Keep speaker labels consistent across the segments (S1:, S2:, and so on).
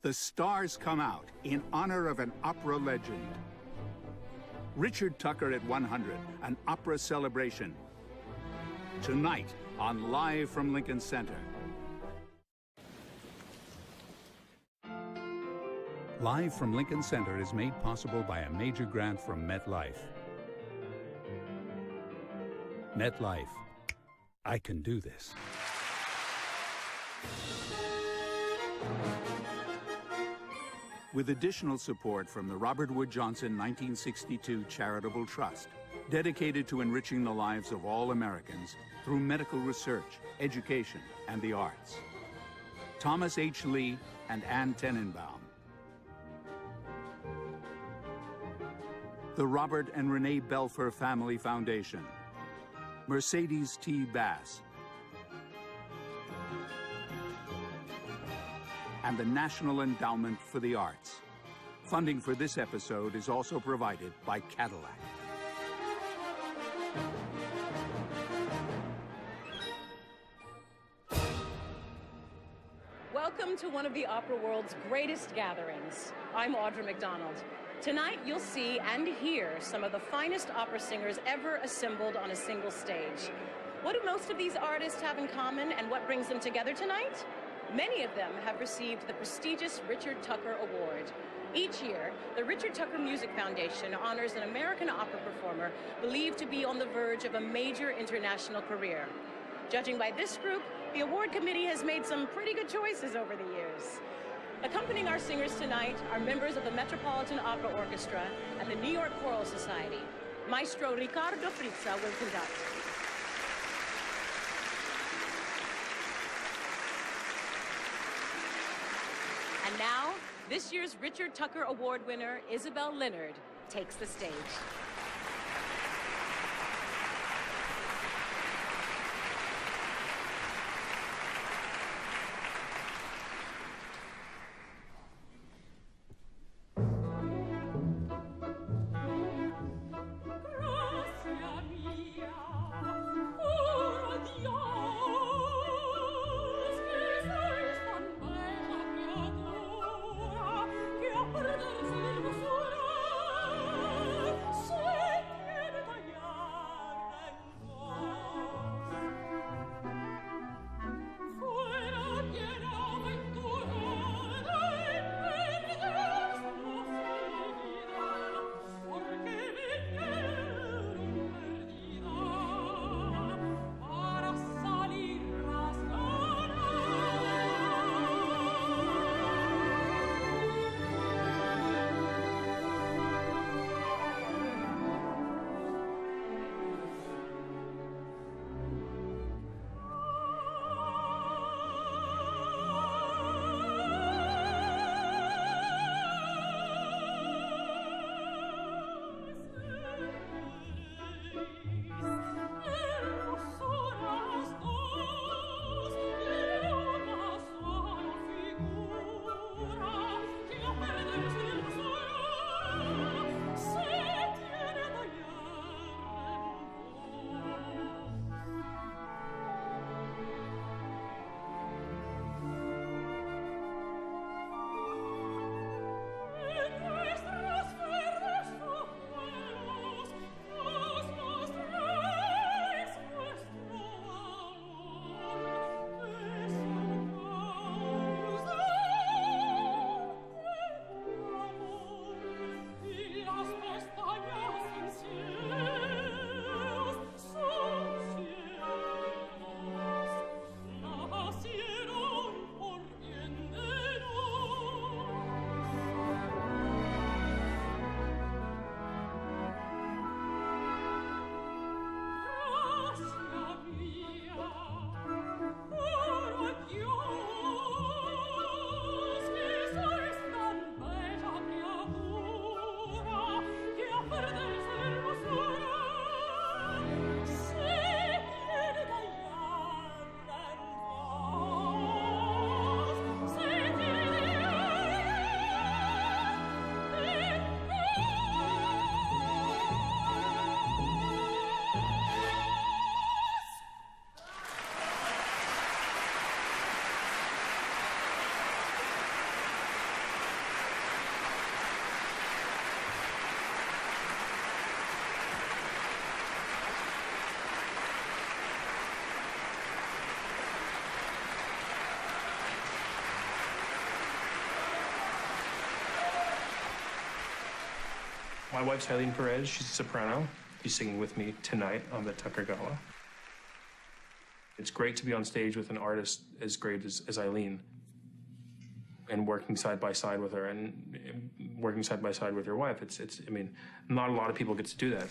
S1: The stars come out in honor of an opera legend. Richard Tucker at 100, an opera celebration. Tonight on Live from Lincoln Center. Live from Lincoln Center is made possible by a major grant from MetLife. MetLife. I can do this. With additional support from the Robert Wood Johnson 1962 Charitable Trust, dedicated to enriching the lives of all Americans through medical research, education, and the arts. Thomas H. Lee and Ann Tenenbaum. The Robert and Renee Belfer Family Foundation. Mercedes T. Bass. And the National Endowment for the Arts. Funding for this episode is also provided by Cadillac.
S2: Welcome to one of the opera world's greatest gatherings. I'm Audra McDonald. Tonight you'll see and hear some of the finest opera singers ever assembled on a single stage. What do most of these artists have in common, and what brings them together tonight? Many of them have received the prestigious Richard Tucker Award. Each year, the Richard Tucker Music Foundation honors an American opera performer believed to be on the verge of a major international career. Judging by this group, the award committee has made some pretty good choices over the years. Accompanying our singers tonight are members of the Metropolitan Opera Orchestra and the New York Choral Society. Maestro Riccardo Frizza will conduct. And now, this year's Richard Tucker Award winner, Isabel Leonard, takes the stage.
S3: My wife's Eileen Perez. She's a soprano. She's singing with me tonight on the Tucker Gala. It's great to be on stage with an artist as great as Eileen and working side by side with her and working side by side with your wife. I mean, not a lot of people get to do that.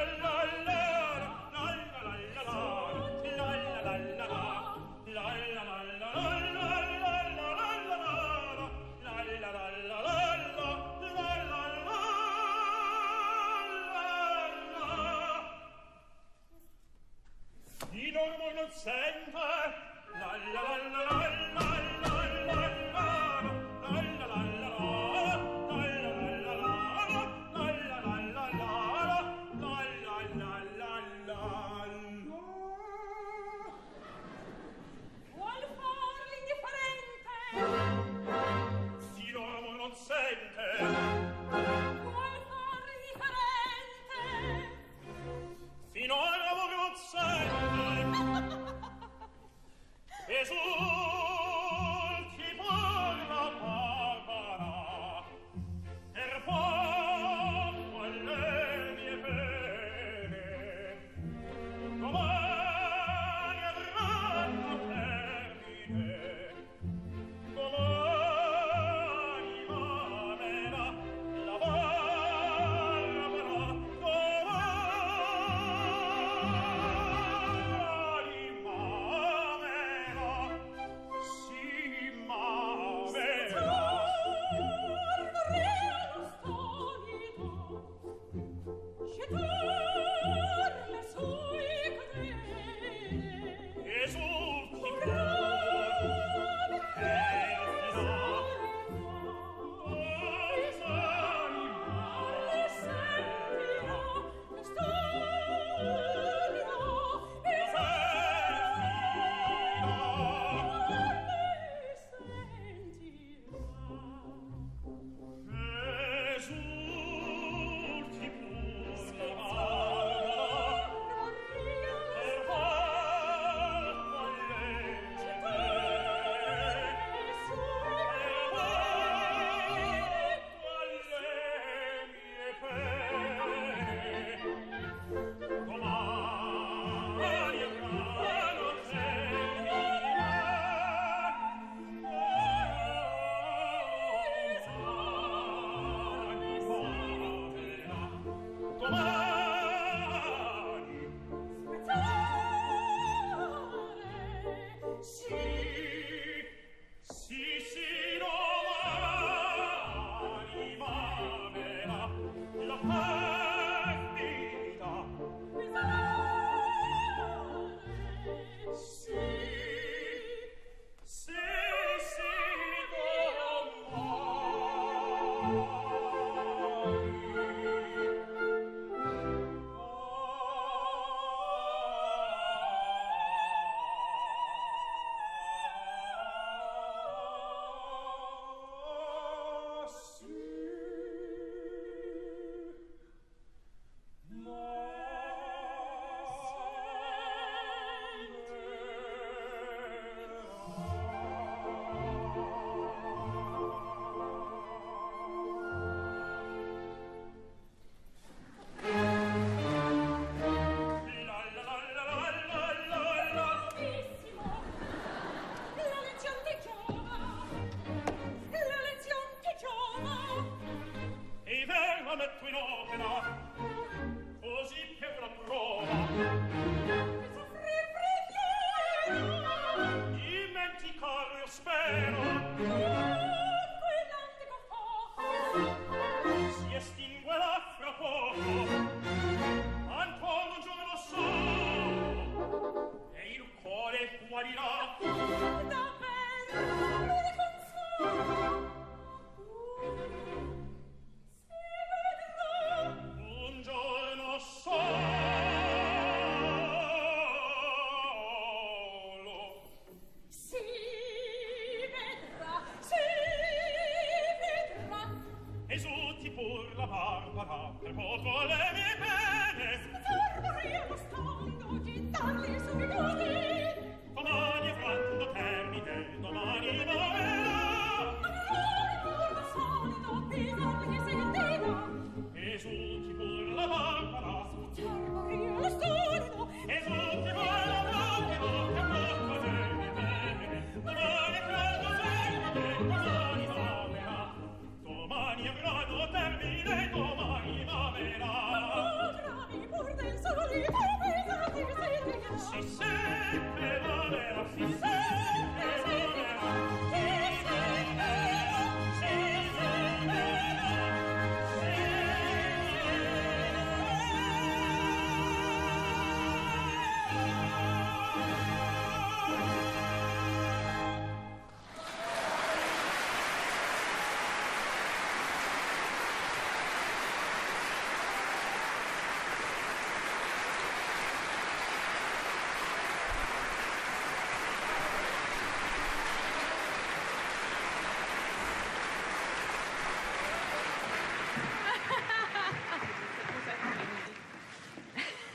S4: La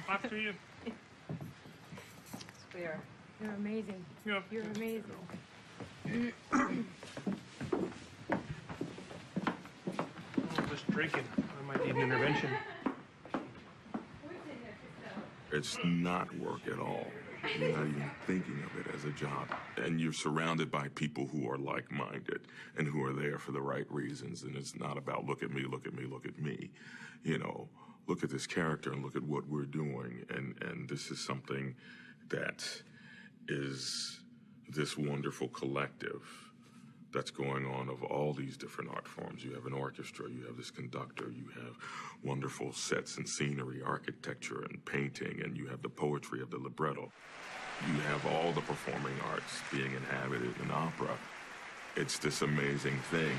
S3: After you.
S2: Clear.
S4: You're amazing.
S3: Yeah.
S4: You're amazing.
S3: Oh, just drinking. I might need an intervention.
S5: It's not work at all. You're not even thinking of it as a job. And you're surrounded by people who are like-minded and who are there for the right reasons. And it's not about look at me, look at me, look at me. You know, look at this character and look at what we're doing. And this is something that is this wonderful collective that's going on of all these different art forms. You have an orchestra, you have this conductor, you have wonderful sets and scenery, architecture and painting, and you have the poetry of the libretto. You have all the performing arts being inhabited in opera. It's this amazing thing.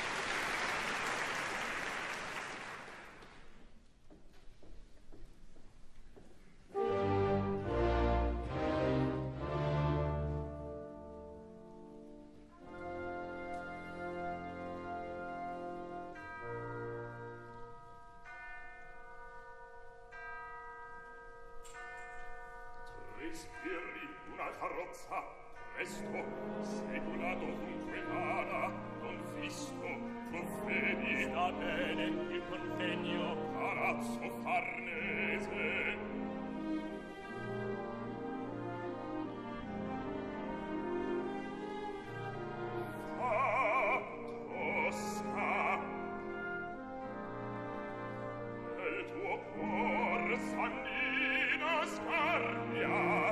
S6: Respiri una carrozza, presto, seguila dovunque vada, confisto, profedi. Sta bene il convegno, palazzo farnese. Fa, Tosca, nel tuo cor sanguina scarnia.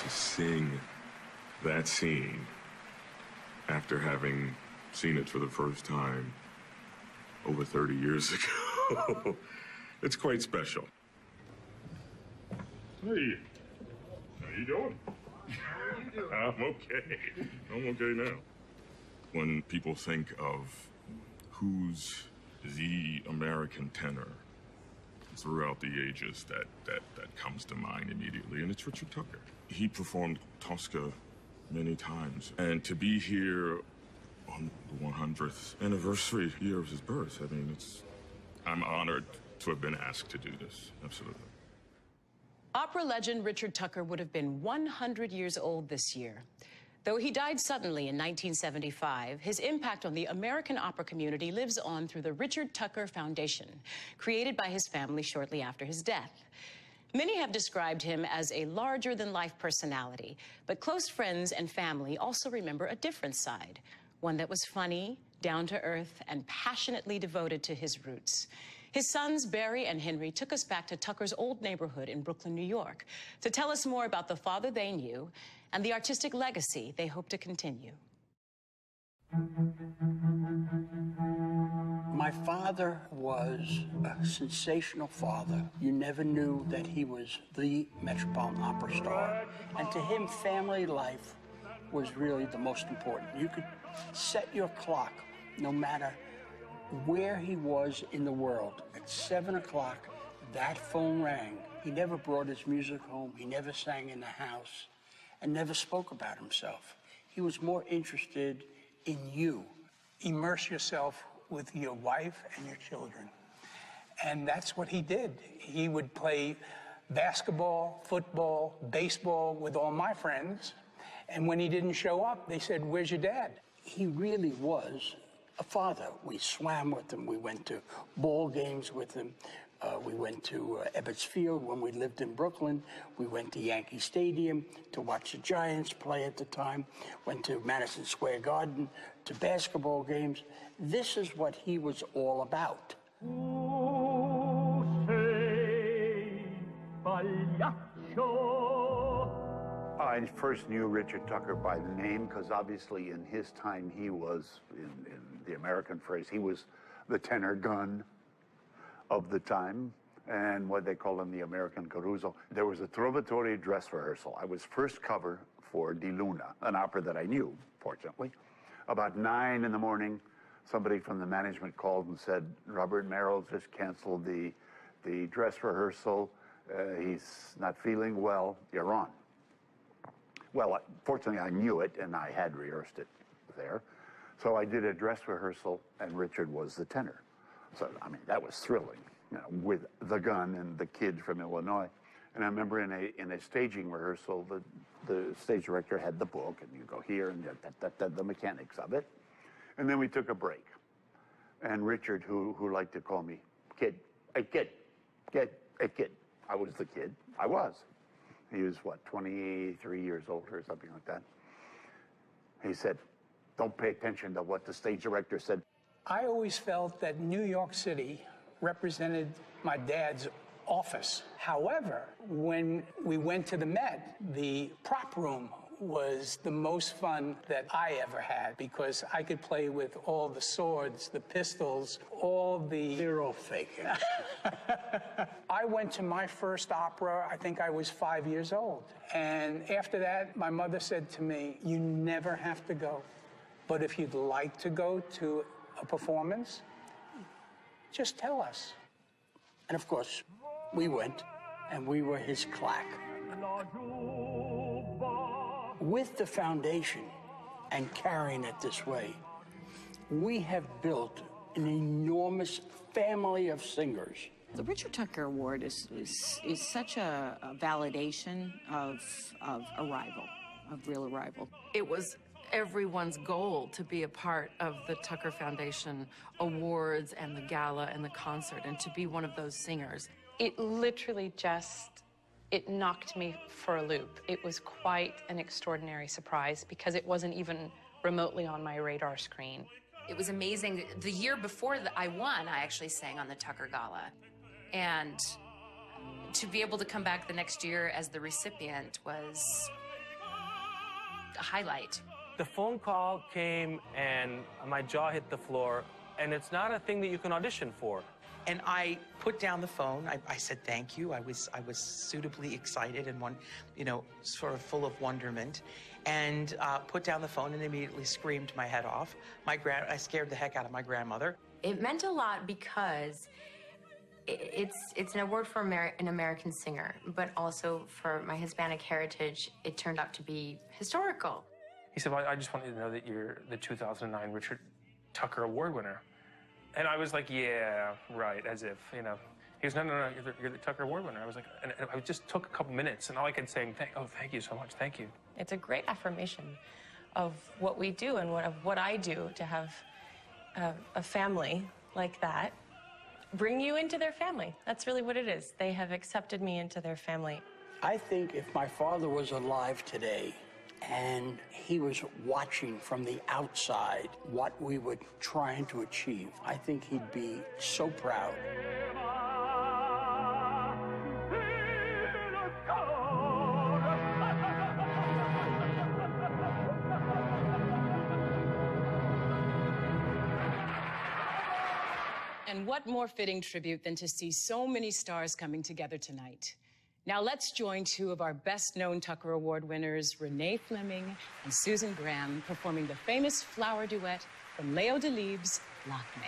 S5: to sing that scene after having seen it for the first time over 30 years ago, it's quite special. Hey, how you doing? I'm okay. I'm okay now. When people think of who's the American tenor throughout the ages, that comes to mind immediately, and it's Richard Tucker. He performed Tosca many times, and to be here on the 100th anniversary year of his birth, I mean, I'm honored to have been asked to do this, absolutely.
S2: Opera legend Richard Tucker would have been 100 years old this year. Though he died suddenly in 1975, his impact on the American opera community lives on through the Richard Tucker Foundation, created by his family shortly after his death. Many have described him as a larger-than-life personality, but close friends and family also remember a different side, one that was funny, down-to-earth, and passionately devoted to his roots. His sons, Barry and Henry, took us back to Tucker's old neighborhood in Brooklyn, New York, to tell us more about the father they knew and the artistic legacy they hope to continue.
S4: My father was a sensational father. You never knew that he was the Metropolitan Opera star. And to him, family life was really the most important. You could set your clock no matter where he was in the world. At 7 o'clock, that phone rang. He never brought his music home. He never sang in the house and never spoke about himself. He was more interested in you.
S7: Immerse yourself with your wife and your children. And that's what he did. He would play basketball, football, baseball with all my friends. And when he didn't show up, they said, "Where's your dad?"
S4: He really was a father. We swam with him. We went to ball games with him. We went to Ebbets Field when we lived in Brooklyn. We went to Yankee Stadium to watch the Giants play at the time. Went to Madison Square Garden to basketball games. This is what he was all about.
S8: I first knew Richard Tucker by the name because obviously in his time he was, in the American phrase, he was the tenor gun of the time, and what they call him the American Caruso. There was a Trovatore dress rehearsal. I was first cover for Di Luna, an opera that I knew, fortunately. About 9 in the morning, somebody from the management called and said, Robert Merrill just canceled the dress rehearsal. He's not feeling well. You're on. Well, fortunately, I knew it, and I had rehearsed it there. So I did a dress rehearsal, and Richard was the tenor. So, I mean, that was thrilling, you know, with the gun and the kid from Illinois. And I remember in a staging rehearsal, the stage director had the book, and you go here, and the mechanics of it. And then we took a break. And Richard, who liked to call me kid, hey, kid, kid, hey, kid. I was the kid. I was. He was, what, 23 years old or something like that. He said, don't pay attention to what the stage director said.
S7: I always felt that New York City represented my dad's office. However, when we went to the Met, the prop room was the most fun that I ever had because I could play with all the swords, the pistols, all the...
S4: They're all fake.
S7: I went to my first opera, I think I was 5 years old. And after that, my mother said to me, you never have to go. But if you'd like to go to a performance, just tell us.
S4: And of course, we went, and we were his claque. With the foundation and carrying it this way, we have built an enormous family of singers.
S9: The Richard Tucker Award is such a validation of arrival, of real arrival.
S10: It was everyone's goal to be a part of the Tucker Foundation Awards and the gala and the concert and to be one of those singers.
S11: It literally just, it knocked me for a loop. It was quite an extraordinary surprise because it wasn't even remotely on my radar screen.
S12: It was amazing. The year before I won, I actually sang on the Tucker Gala. And to be able to come back the next year as the recipient was highlight.
S3: The phone call came and my jaw hit the floor, and it's not a thing that you can audition for.
S13: And I put down the phone. I said thank you. I was suitably excited and sort of full of wonderment, and put down the phone and immediately screamed my head off. I scared the heck out of my grandmother.
S14: It meant a lot because it's an award for an American singer, but also for my Hispanic heritage, it turned out to be historical.
S3: He said, well, I just want you to know that you're the 2009 Richard Tucker Award winner. And I was like, yeah, right, as if, He goes, no, you're the Tucker Award winner. I was like, and I just took a couple minutes, and all I could say, thank you so much, thank you.
S15: It's a great affirmation of what we do and what I do to have a family like that bring you into their family. That's really what it is. They have accepted me into their family.
S4: I think if my father was alive today, and he was watching from the outside what we were trying to achieve, I think he'd be so proud.
S2: And what more fitting tribute than to see so many stars coming together tonight? Now let's join two of our best-known Tucker Award winners, Renee Fleming and Susan Graham, performing the famous flower duet from Leo Delibes' Lakme.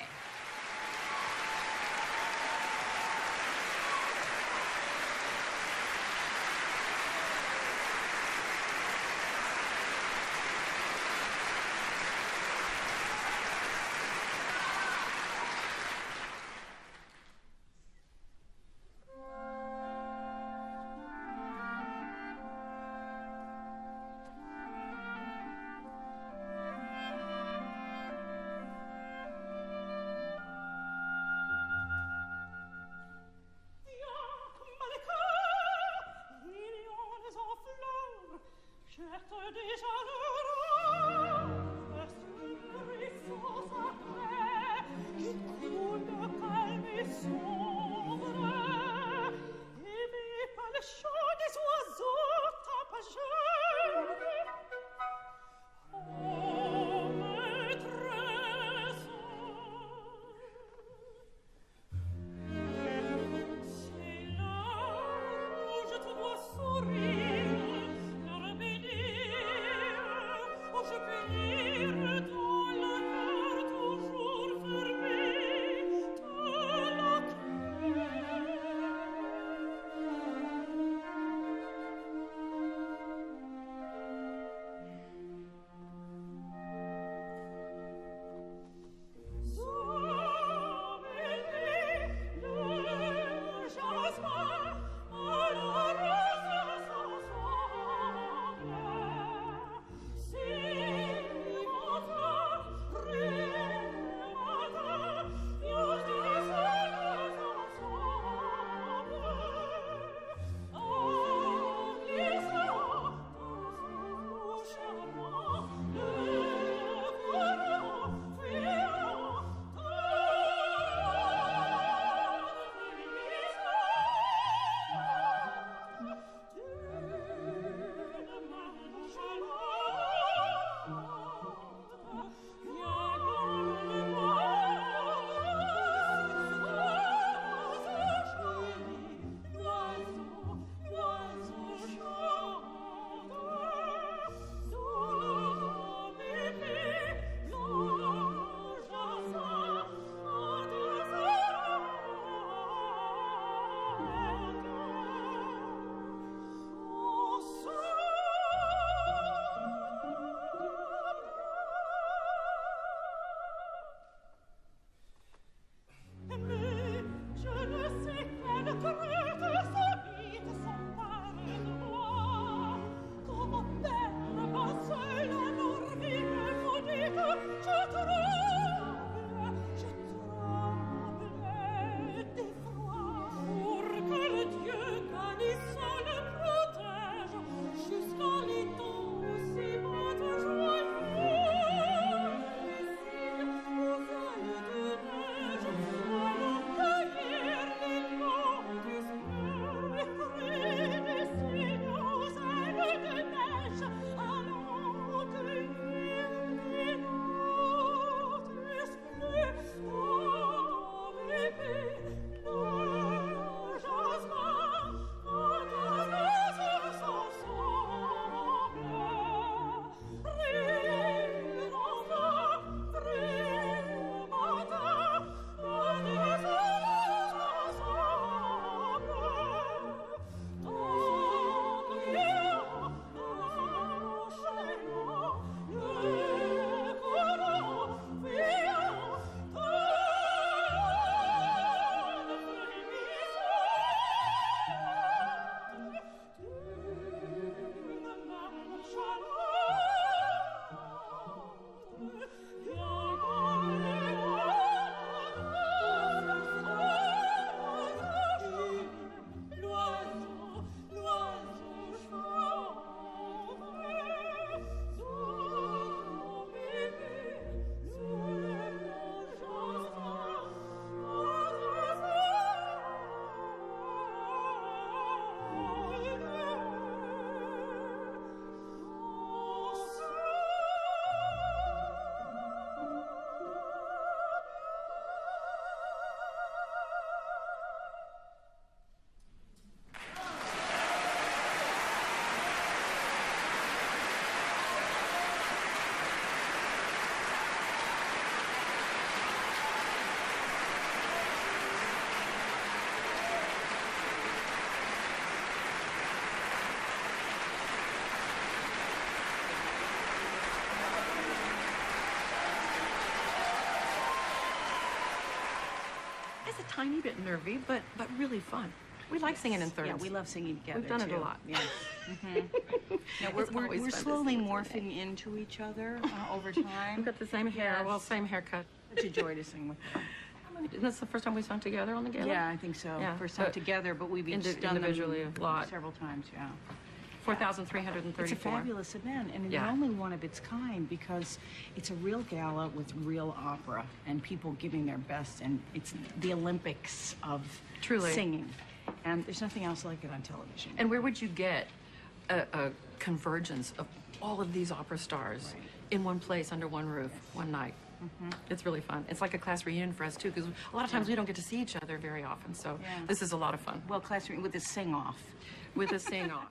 S10: just a tiny bit nervy, but really fun. We like singing in thirds.
S9: Yeah, we love singing together.
S10: We've done it
S9: too.
S10: a lot.
S9: Yes. Yeah,
S10: It's
S9: we're
S10: always fun to
S9: slowly
S10: sing
S9: morphing into each other over time.
S10: We've got the same hair,
S9: Yes.
S10: well, same haircut.
S9: Such a joy to sing with her.
S10: Isn't this the first time we sung together on the gala?
S9: Yeah, I think so.
S10: Yeah,
S9: First time
S10: but
S9: together, but we've each done
S10: individually
S9: them
S10: a lot.
S9: several times. Yeah.
S10: 4,334.
S9: It's a fabulous event, and
S10: Yeah.
S9: the only one of its kind because it's a real gala with real opera and people giving their best, and it's the Olympics of
S10: Truly.
S9: singing. And there's nothing else like it on television.
S10: And where would you get a convergence of all of these opera stars in one place, under one roof, one night? It's really fun. It's like a class reunion for us, too, because a lot of times we don't get to see each other very often, so this is a lot of fun.
S9: Well, class reunion with a sing-off.
S10: With a sing-off.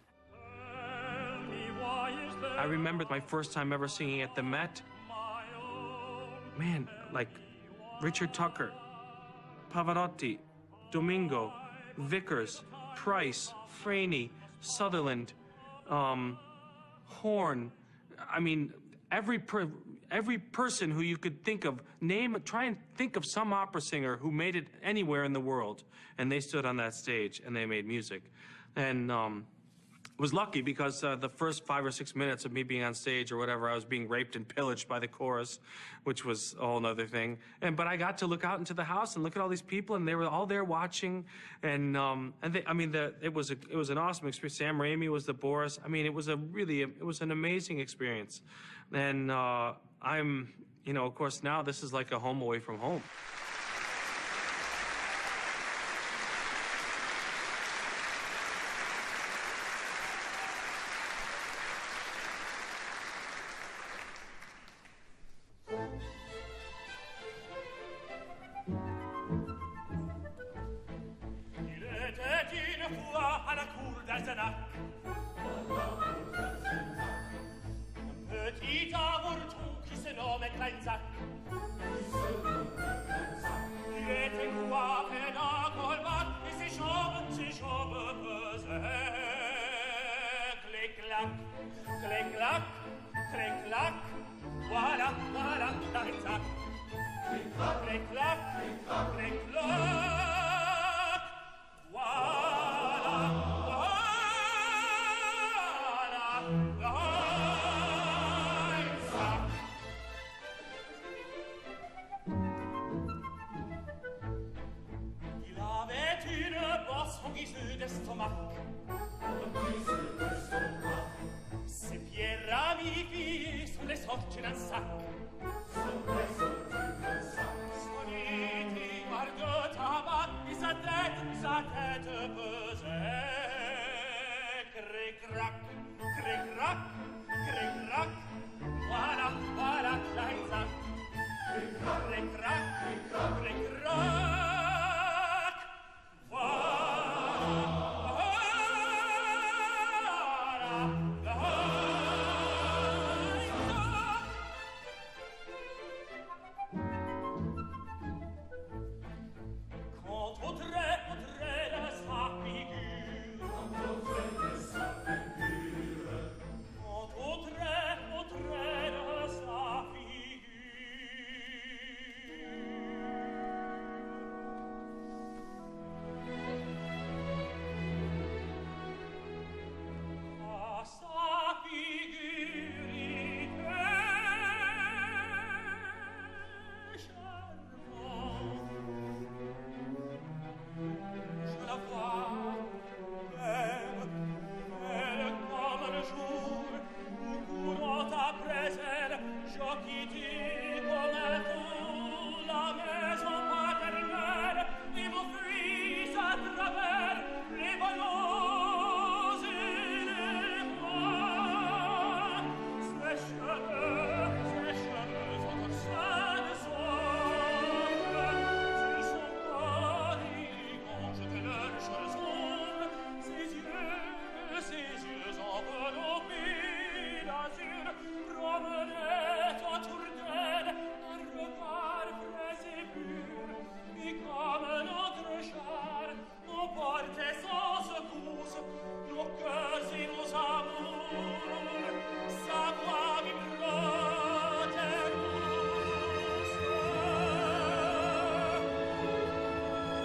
S3: I remember my first time ever singing at the Met. Man, like Richard Tucker, Pavarotti, Domingo, Vickers, Price, Franey, Sutherland, Horn. I mean, every person who you could think of, try and think of some opera singer who made it anywhere in the world, and they stood on that stage and they made music. And was lucky because the first 5 or 6 minutes of me being on stage or whatever, I was being raped and pillaged by the chorus, which was a whole nother thing. But I got to look out into the house and look at all these people, and they were all there watching. And it was an awesome experience. Sam Raimi was the Boris. I mean, it was an amazing experience. And I'm, of course, now this is like a home away from home.
S6: Petit avorton qui se nomme Kleinsack. Il était coiffé d'un colbac et ses jambes pesaient. Clic-clac, clic-clac, clic-clac. Voilà, voilà Kleinsack. Clic-clac, clic-clac, clic-clac. Voilà, voilà. Il avait une bosse en guise d'estomac. Ses pieds ramifiés sous les sorties d'un sac. Son étigard de tabac et sa tête pesait. Cric-crac, cric-crac, cric-crac. Voilà, voilà, Kleinsack. Cric-crac, cric-crac, cric-crac. Quand Audrey de sa figure, quand Audrey de sa figure, à sa figure je la vois, belle comme le jour, courant après elle, j'occupe comme un fou la maison paternelle et m'offrit à travers les vallons et les bois. Ses cheveux ont ça de sombre, s'ils sont pas que leurs choses ombres, ses yeux enveloppés d'azur, promenaient autour d'elle un regard frais et pur, et comme notre char, nos portait sans secousse, nos cœurs et nos amours, sa voix vibrante et douce.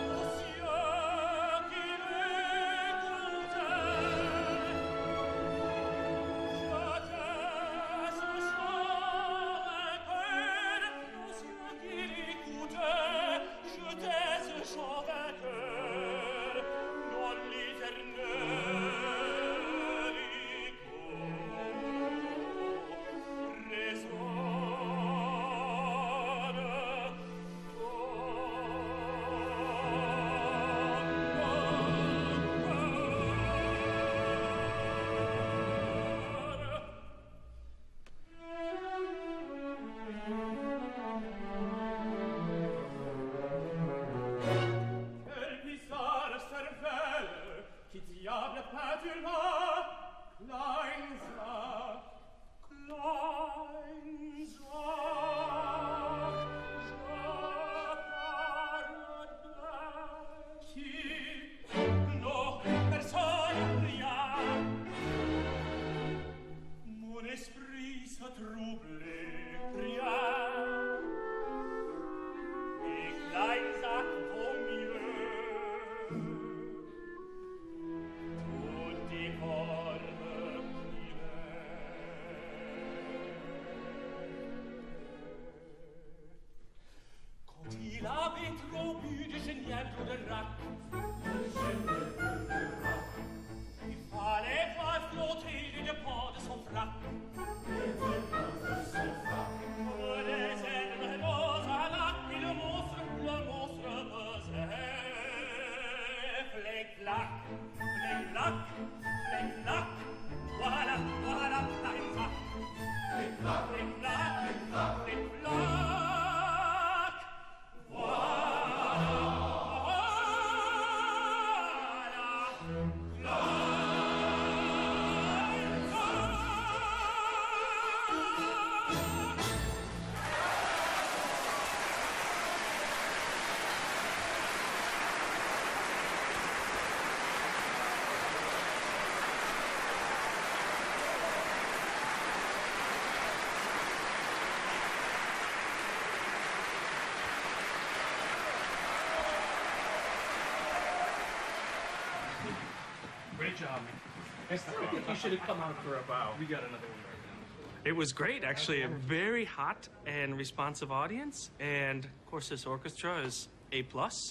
S3: Great job. I think you should have come out for a bow. We got another one right now. It was great, actually. A very hot and responsive audience. And, of course, this orchestra is A+.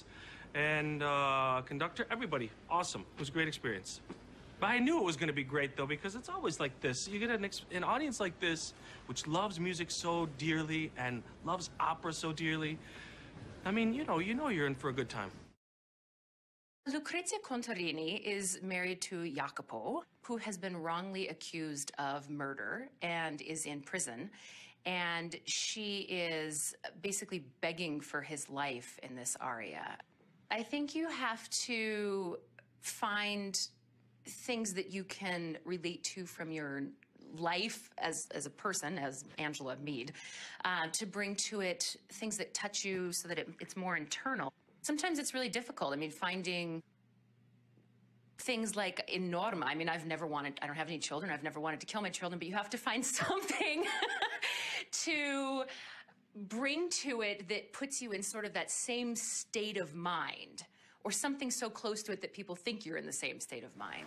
S3: And conductor, everybody, awesome. It was a great experience. But I knew it was going to be great, though, because it's always like this. You get an audience like this, which loves music so dearly and loves opera so dearly. I mean, you know you're in for a good time.
S12: Lucrezia Contarini is married to Jacopo, who has been wrongly accused of murder and is in prison. And she is basically begging for his life in this aria. I think you have to find things that you can relate to from your life as a person, as Angela Meade, to bring to it things that touch you so that it's more internal. Sometimes it's really difficult. I mean, finding things like in Norma. I mean, I don't have any children. I've never wanted to kill my children, but you have to find something to bring to it that puts you in sort of that same state of mind, or something so close to it that people think you're in the same state of mind.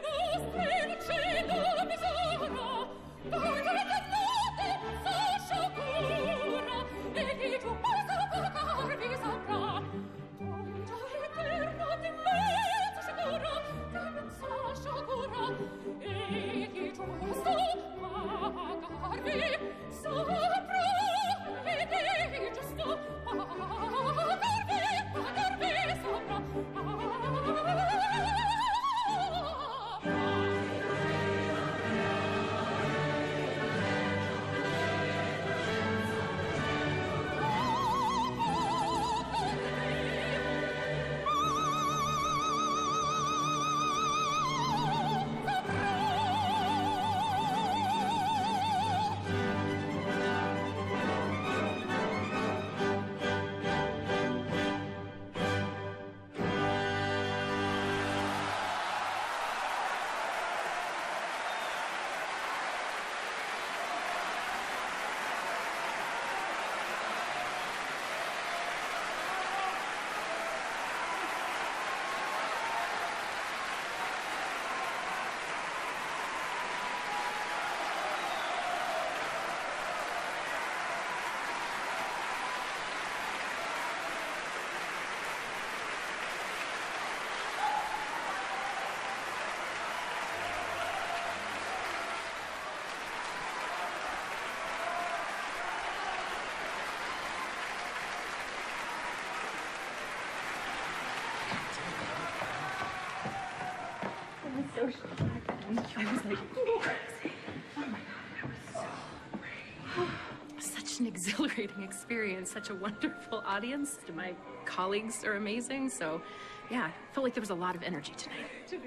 S10: I was like, oh my God, that was so great. Such an exhilarating experience, such a wonderful audience. My colleagues are amazing, so yeah, I felt like there was a lot of energy tonight.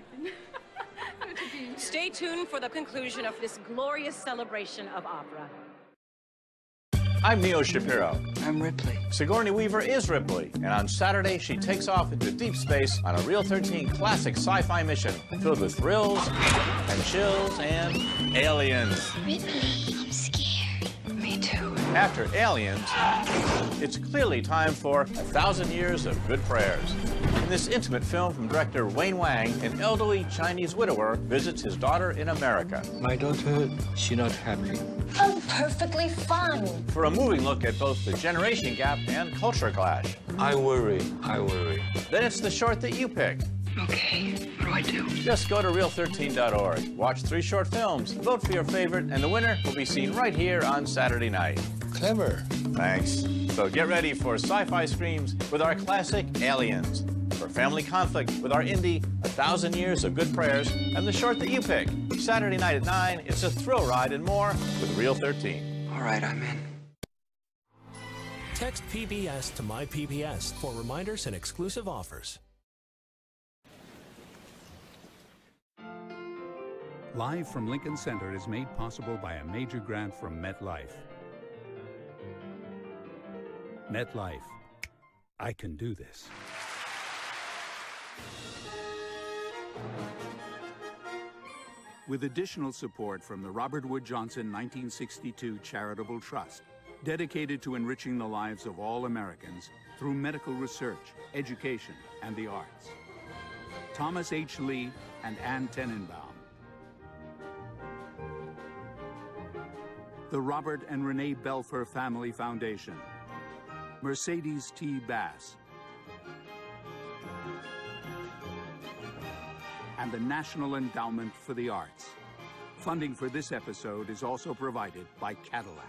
S2: Stay tuned for the conclusion of this glorious celebration of opera.
S16: I'm Neo Shapiro.
S17: I'm Ripley.
S16: Sigourney Weaver is Ripley, and on Saturday she takes off into deep space on a Real 13 classic sci-fi mission filled with thrills and chills and aliens.
S17: Ripley, I'm scared. Me too.
S16: After Aliens, it's clearly time for 1,000 Years of Good Prayers. In this intimate film from director Wayne Wang, an elderly Chinese widower visits his daughter in America.
S18: My daughter, she not happy.
S17: I'm perfectly fine.
S16: For a moving look at both the generation gap and culture clash.
S18: I worry.
S16: Then it's the short that you pick.
S17: Okay, what do I do?
S16: Just go to Real13.org, watch 3 short films, vote for your favorite, and the winner will be seen right here on Saturday night.
S18: Clever.
S16: Thanks. So get ready for sci-fi screams with our classic Aliens, for family conflict with our indie 1,000 Years of Good Prayers, and the short that you pick. Saturday night at 9, it's a thrill ride and more with Real 13.
S17: All right, I'm in.
S19: Text PBS to my PBS for reminders and exclusive offers.
S1: Live from Lincoln Center is made possible by a major grant from MetLife. MetLife. I can do this. With additional support from the Robert Wood Johnson 1962 Charitable Trust, dedicated to enriching the lives of all Americans through medical research, education, and the arts. Thomas H. Lee and Ann Tenenbaum. The Robert and Renee Belfer Family Foundation. Mercedes T. Bass. And the National Endowment for the Arts. Funding for this episode is also provided by Cadillac.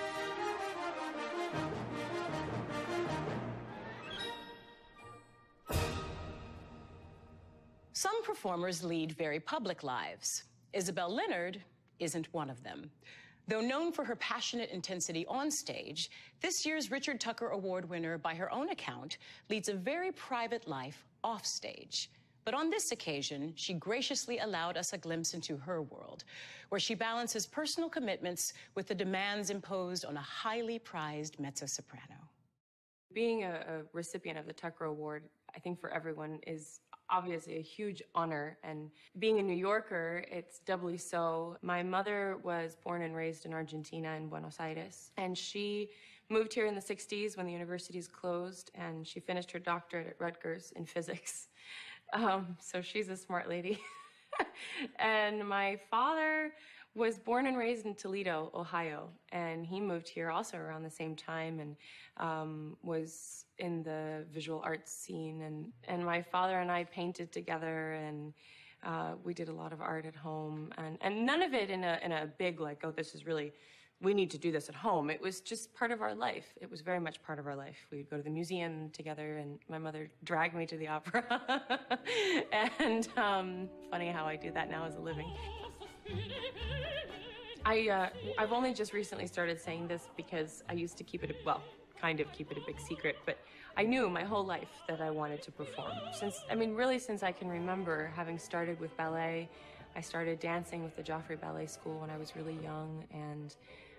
S2: Some performers lead very public lives. Isabel Leonard isn't one of them. Though known for her passionate intensity on stage, this year's Richard Tucker Award winner, by her own account, leads a very private life off stage. But on this occasion, she graciously allowed us a glimpse into her world, where she balances personal commitments with the demands imposed on a highly prized mezzo-soprano.
S15: Being a recipient of the Tucker Award, I think for everyone, is obviously a huge honor, and being a New Yorker, it's doubly so. My mother was born and raised in Argentina, in Buenos Aires, and she moved here in the 60s when the universities closed, and she finished her doctorate at Rutgers in physics. So she's a smart lady. And my father was born and raised in Toledo, Ohio, and he moved here also around the same time and was in the visual arts scene. And my father and I painted together, and we did a lot of art at home, and none of it in a big, like, oh, this is really, we need to do this at home. It was just part of our life. It was very much part of our life. We'd go to the museum together, and my mother dragged me to the opera. And funny how I do that now as a living. I've only just recently started saying this because I used to keep it, well, kind of keep it a big secret, but I knew my whole life that I wanted to perform. Really since I can remember, having started with ballet. I started dancing with the Joffrey Ballet School when I was really young, and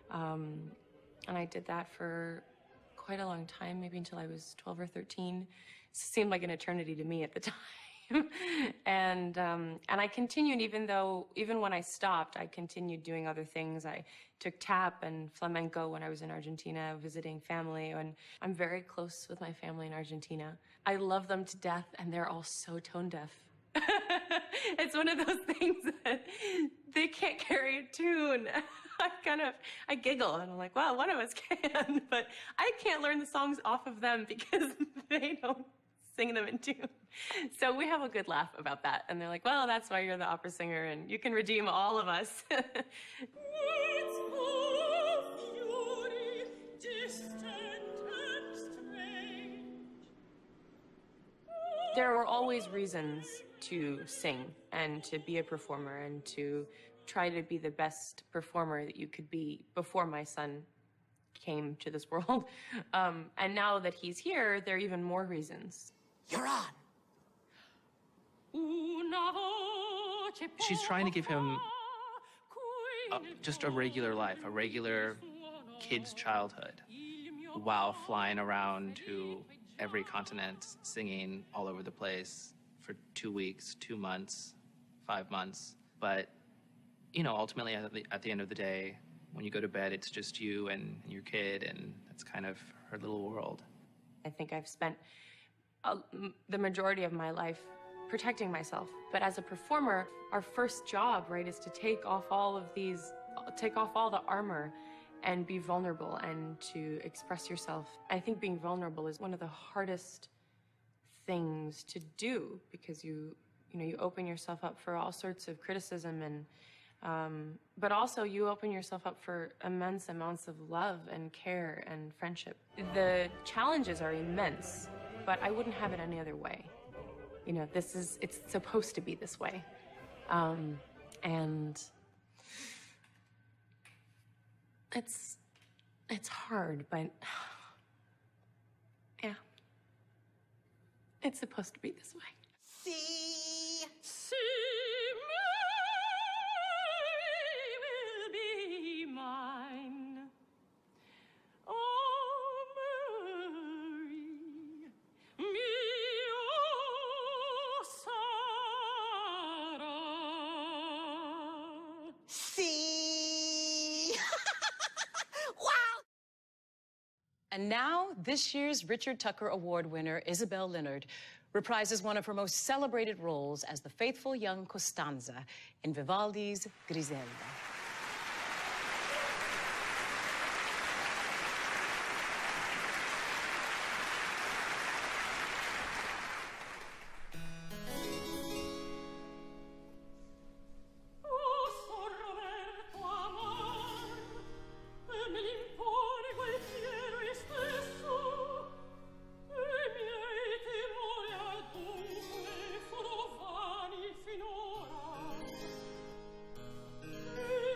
S15: I did that for quite a long time, maybe until I was 12 or 13. It seemed like an eternity to me at the time. And I continued, even when I stopped, I continued doing other things. I took tap and flamenco when I was in Argentina, visiting family, and I'm very close with my family in Argentina. I love them to death, and they're all so tone deaf. It's one of those things that they can't carry a tune. I giggle, and I'm like, well, one of us can, but I can't learn the songs off of them because they don't sing them in tune. So we have a good laugh about that. And they're like, well, that's why you're the opera singer, and you can redeem all of us. There were always reasons to sing and to be a performer and to try to be the best performer that you could be before my son came to this world. And now that he's here, there are even more reasons.
S20: You're on. She's trying to give him just a regular life, a regular kid's childhood, while flying around to every continent, singing all over the place for 2 weeks, 2 months, 5 months. But, you know, ultimately at the end of the day, when you go to bed, it's just you and your kid, and that's kind of her little world.
S15: I think I've spent the majority of my life protecting myself. But as a performer, our first job, right, is to take off all the armor and be vulnerable and to express yourself. I think being vulnerable is one of the hardest things to do because you open yourself up for all sorts of criticism, and but also you open yourself up for immense amounts of love and care and friendship. The challenges are immense, but I wouldn't have it any other way. You know, it's supposed to be this way. And it's hard, but yeah, it's supposed to be this way.
S20: See,
S6: will be mine. Oh, Mary, mio Sarah.
S20: See.
S2: Wow! And now, this year's Richard Tucker Award winner, Isabel Leonard, reprises one of her most celebrated roles as the faithful young Costanza in Vivaldi's Griselda.
S6: Finora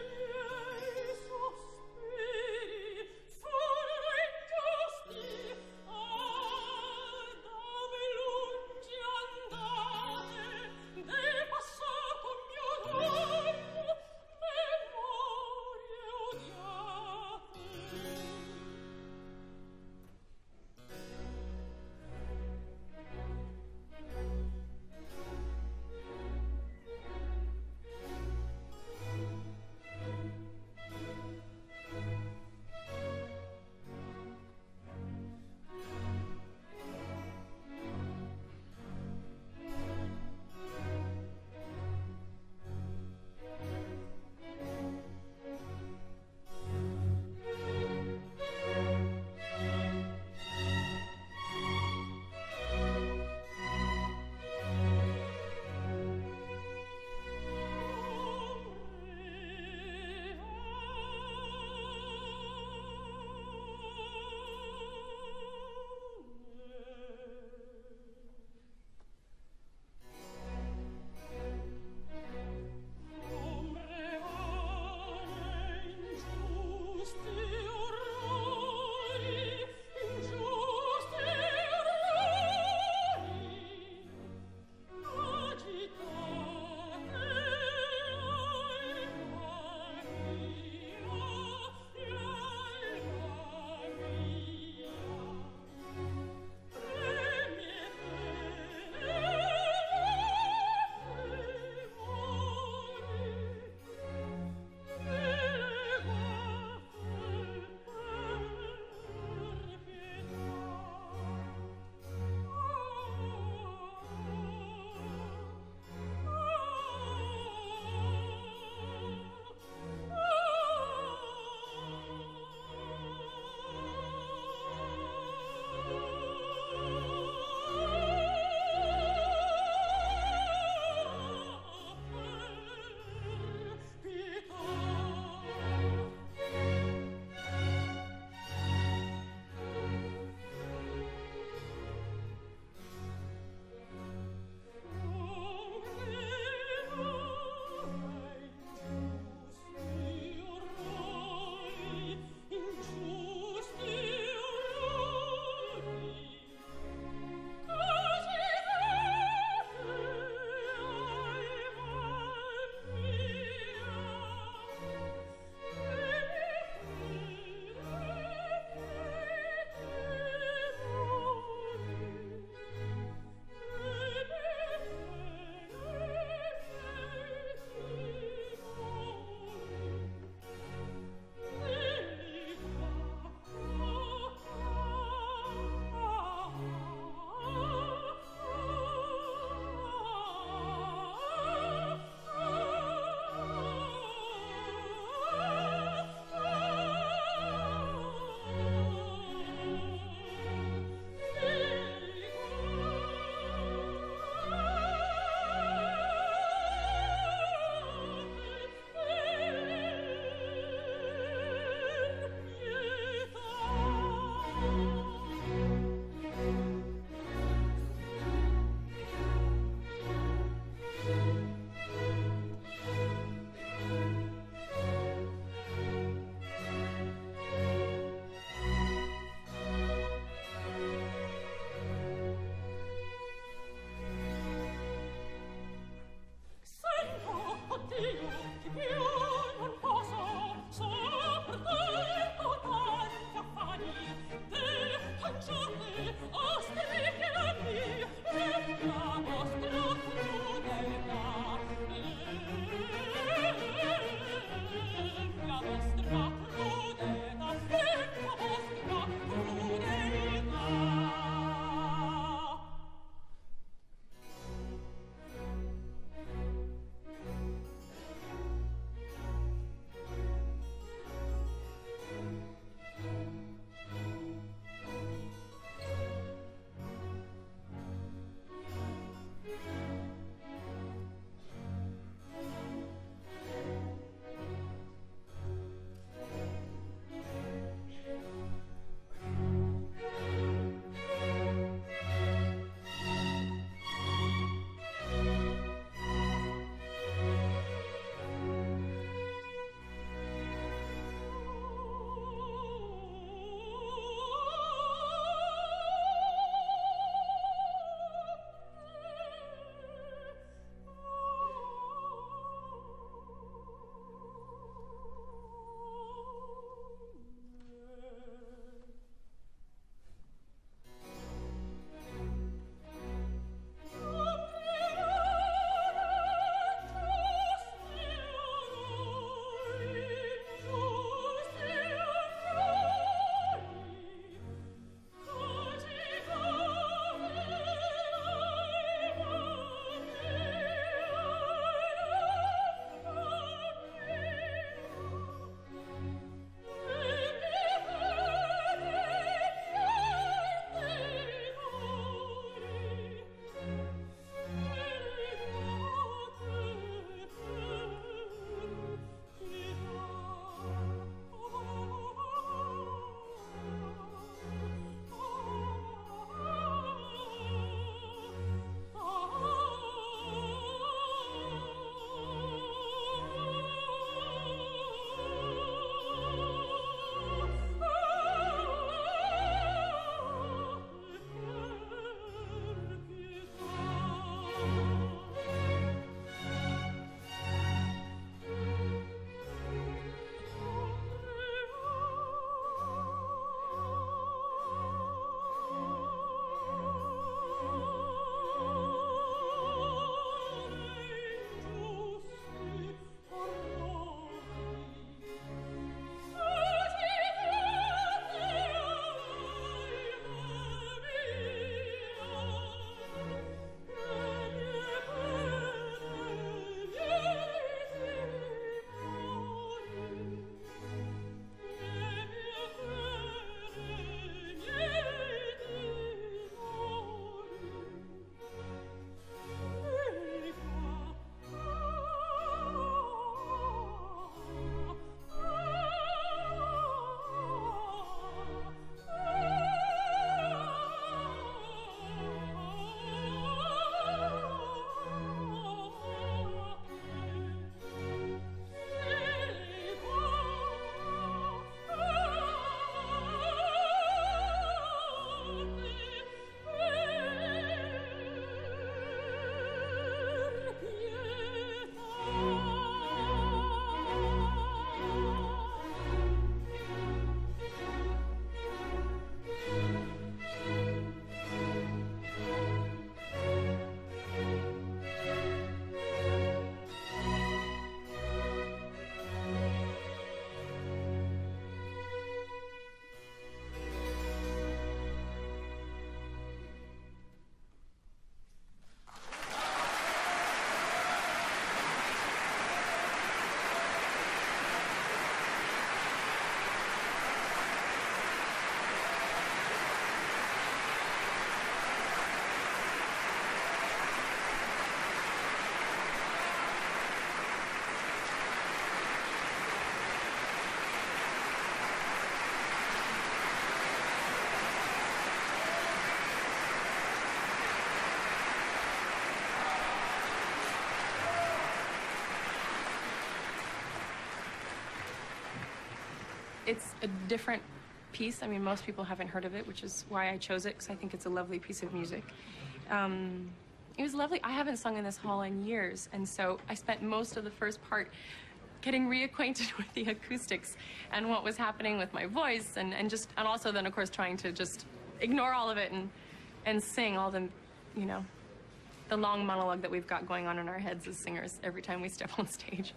S15: It's a different piece. I mean, most people haven't heard of it, which is why I chose it, because I think it's a lovely piece of music. It was lovely. I haven't sung in this hall in years, and so I spent most of the first part getting reacquainted with the acoustics and what was happening with my voice, and also then, of course, trying to just ignore all of it and sing all the, you know, the long monologue that we've got going on in our heads as singers every time we step on stage.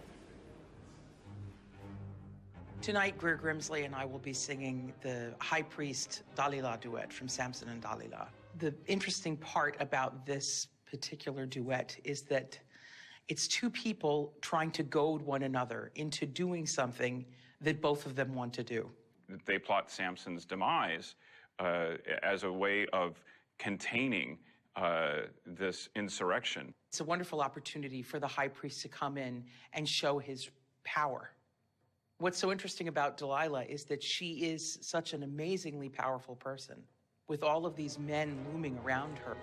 S13: Tonight, Greer Grimsley and I will be singing the High Priest Dalila duet from Samson and Dalila. The interesting part about this particular duet is that it's two people trying to goad one another into doing something that both of them want to do.
S21: They plot Samson's demise as a way of containing this insurrection.
S13: It's a wonderful opportunity for the high priest to come in and show his power. What's so interesting about Delilah is that she is such an amazingly powerful person, with all of these men looming around her.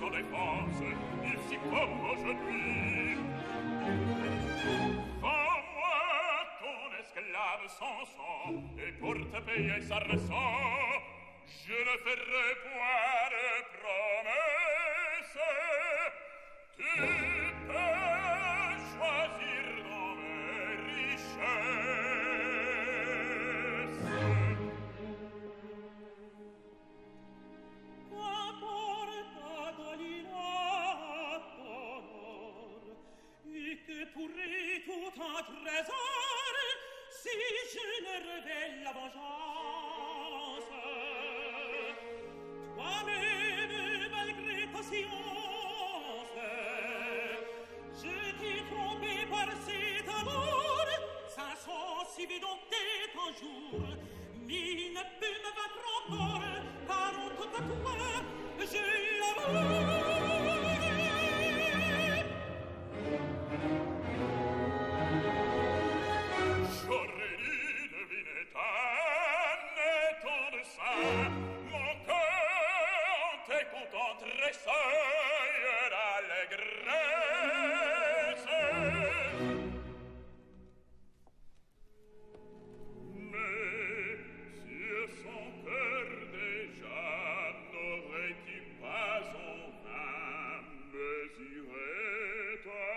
S6: sans défense, il s'y comme aujourd'hui. Vends-moi ton esclave sans sang, et pour te payer sa rançon, je ne ferai point de promesse. Tu peux choisir dans mes richesses. Que pourrait tout un trésor si je ne révèle la vengeance? Toi-même, malgré patience, je t'ai trompé par cet amour, s'insensibilité un jour, mais il ne peut me battre encore, car en tout à toi, je l'amour. J'aurais dû deviner tant de ça, mon cœur en tes contents tressailles d'allégresse. Mais si son cœur déjà n'aurait-il pas en vain mesuré ta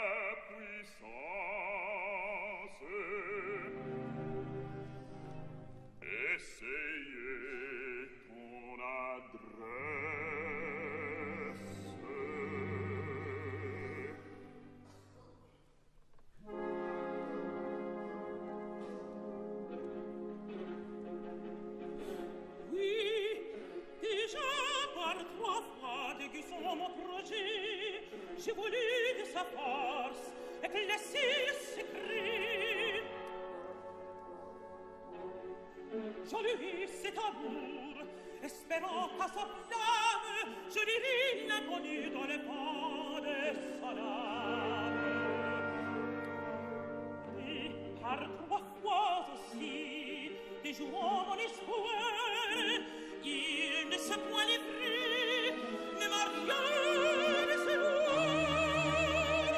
S6: puissance? Essayez ton adresse. Oui, déjà par 3 fois déguisant mon projet, j'ai voulu de sa force éclaircir ses cris. Je lui cet amour, espérant qu'à sa flamme, je l'irai l'inconnu dans le vent de son âme. Et par 3 fois aussi, déjouant mon espoir, il ne s'est point livré, ne m'a rien laissé voir.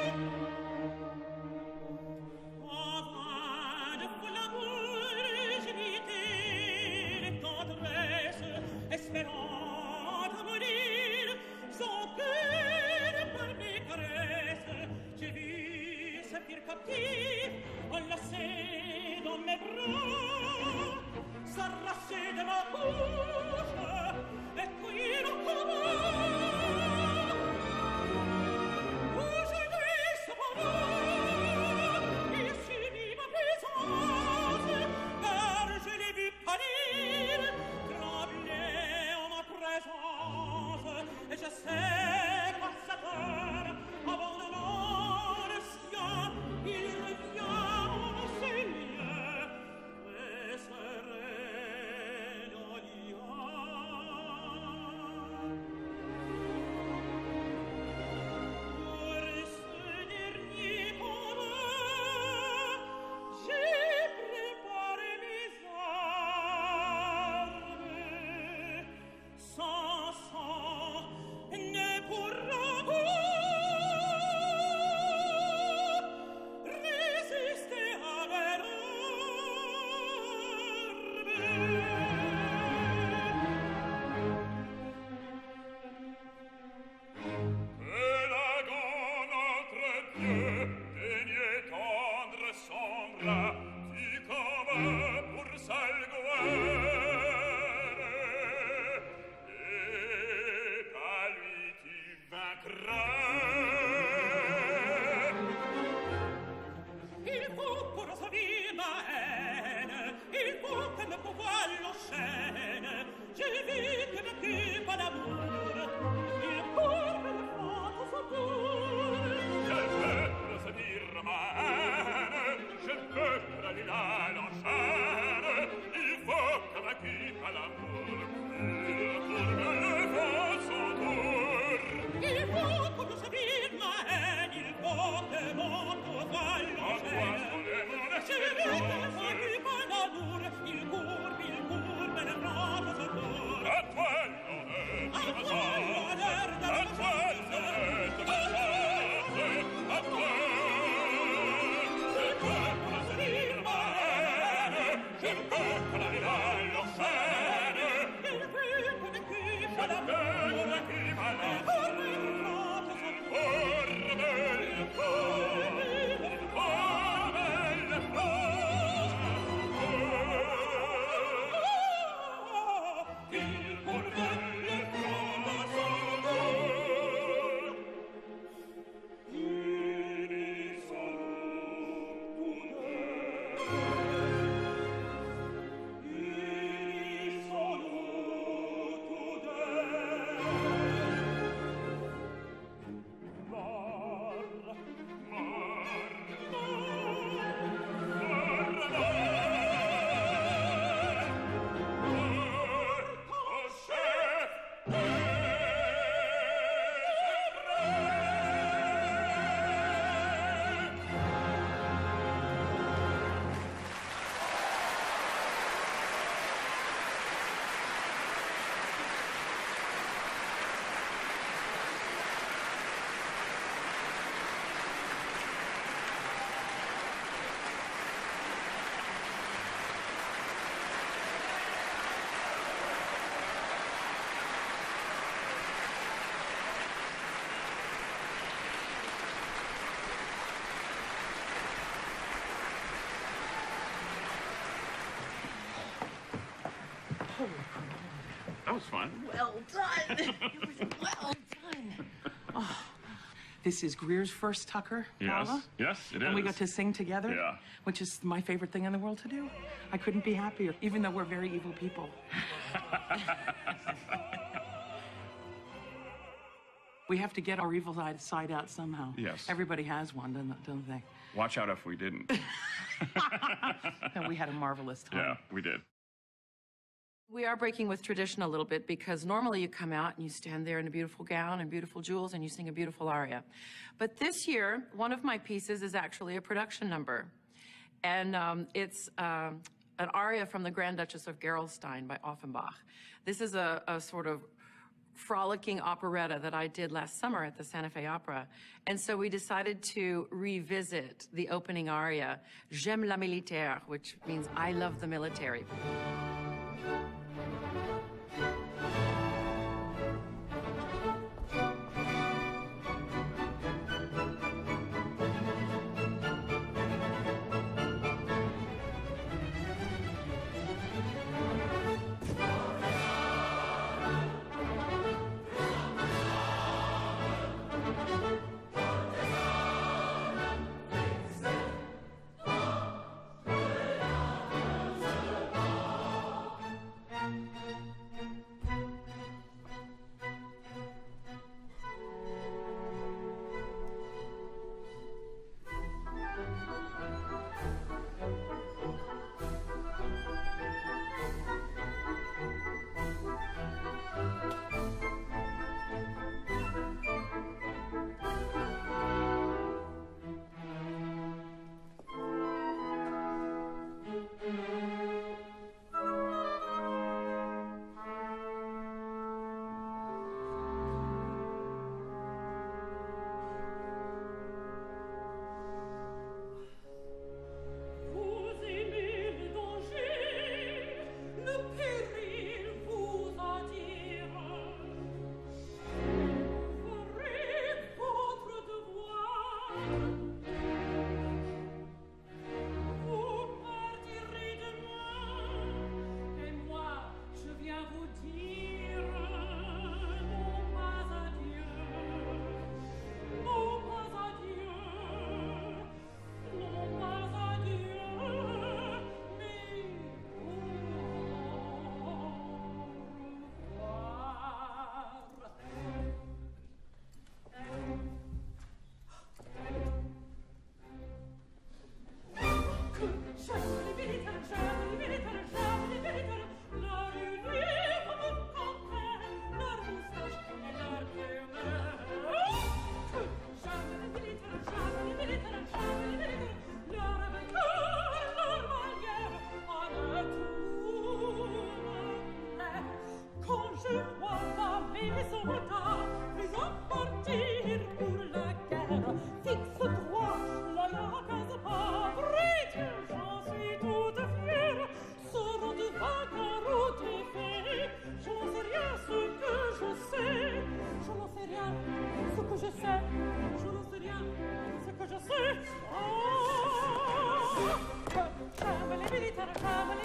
S6: En vain de fol amour, je m'étais les tendresses, espérant de mourir, son cœur par mes caresses. J'ai vu ce pire captif, enlacé dans mes bras, s'arracher de ma bouche, et cuire au combat. Aujourd'hui, cependant, il subit ma présence, car je l'ai vu pâlir, trembler en ma présence, et je sais qu'à cette heure, abandonnant le sien, il revient en ces lieux, et sereine en pour ce dernier combat, j'ai préparé mes armes. Sans sang ne pourra résister à mes Et la gonne entre Dieu, daignez tendre son bras, tu combats pour salguere, et par lui tu vaincras. Il faut pour sauver ma haine, il faut que le pouvoir l'enchaîne. J'ai vu que m'occupe d'amour, il faut que le front s'entoure. Je veux ressentir ma haine, je veux que la lila l'enchaîne. Il faut que m'occupe l'amour, il faut que le vent s'entoure. Il faut pour sauver ma haine, il faut que mon pouvoir l'enchaîne. Je veux que m'occupe l'amour, il court, mais le front s'entoure. À toi l'honneur de
S21: That was fun.
S13: Well done. It was well done. Oh, this is Greer's first Tucker,
S21: Yes,
S13: Paula.
S21: yes, it
S13: And we
S21: is.
S13: got to sing together.
S21: Yeah.
S13: Which is my favorite thing in the world to do. I couldn't be happier, even though we're very evil people. We have to get our evil side out somehow.
S21: Yes.
S13: Everybody has one, don't they?
S21: Watch out if we didn't.
S13: And we had a marvelous time.
S21: Yeah, we did.
S10: We are breaking with tradition a little bit because normally you come out and you stand there in a beautiful gown and beautiful jewels and you sing a beautiful aria. But this year, one of my pieces is actually a production number. And it's an aria from the Grand Duchess of Gerolstein by Offenbach. This is a sort of frolicking operetta that I did last summer at the Santa Fe Opera. And so we decided to revisit the opening aria, J'aime la militaire, which means I love the military.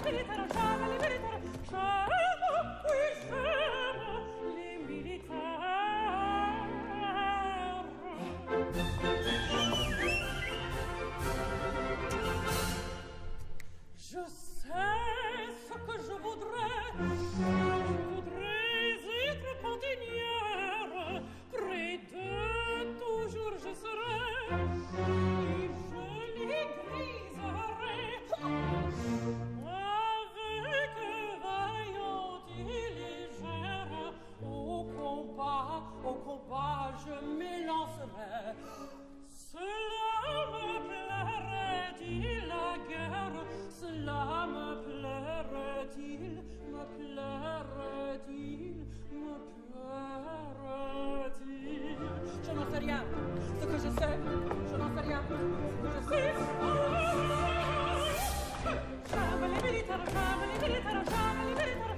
S6: Je sais ce que je voudrais. Je voudrais être continuère. Près d'eux, toujours je serai. Et je les griserai. Avec vaillante et légère, au combat, je m'élancerai. Cela me plairait-il la guerre? Cela me plairait-il? Me plairait-il? Me plairait-il? Je n'en sais rien. Ce que je sais, je n'en sais rien. Ce que je sais, jamais les militaires, jamais les militaires, jamais les militaires.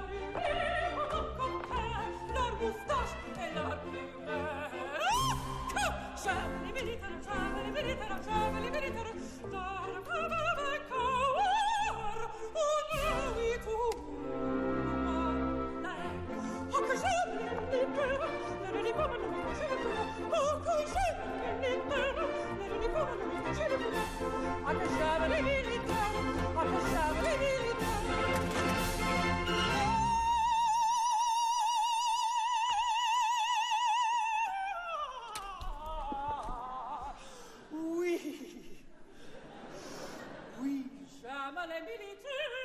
S6: Leur moustache et leur plumeur. Jamais les militaires, jamais les militaires, jamais les militaires. Oui, jamais les militaires.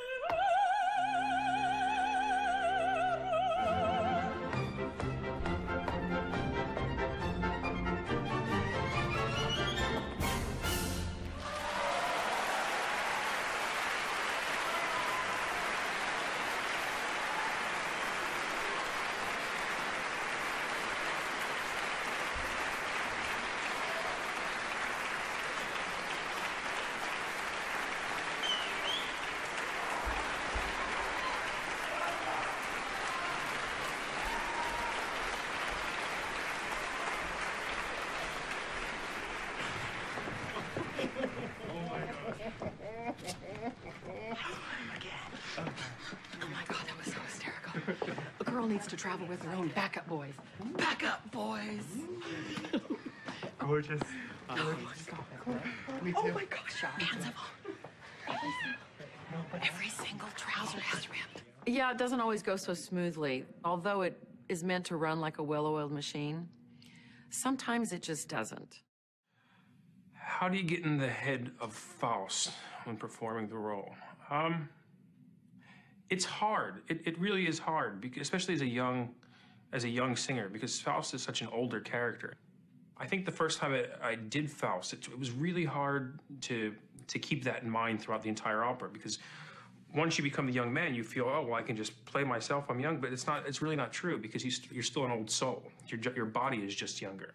S10: Oh my God, that was so hysterical. A girl needs to travel with her own backup boys. Backup boys!
S3: Gorgeous.
S10: Me too. Oh my gosh, hands up. Every single trouser has ripped. Yeah, it doesn't always go so smoothly. Although it is meant to run like a well-oiled machine, sometimes it just doesn't.
S3: How do you get in the head of Faust when performing the role? It's hard. It really is hard, because, especially as a young singer, because Faust is such an older character. I think the first time I did Faust, it was really hard to keep that in mind throughout the entire opera, because once you become the young man, you feel, oh, well, I can just play myself, I'm young, but it's really not true, because you're still an old soul. Your body is just younger.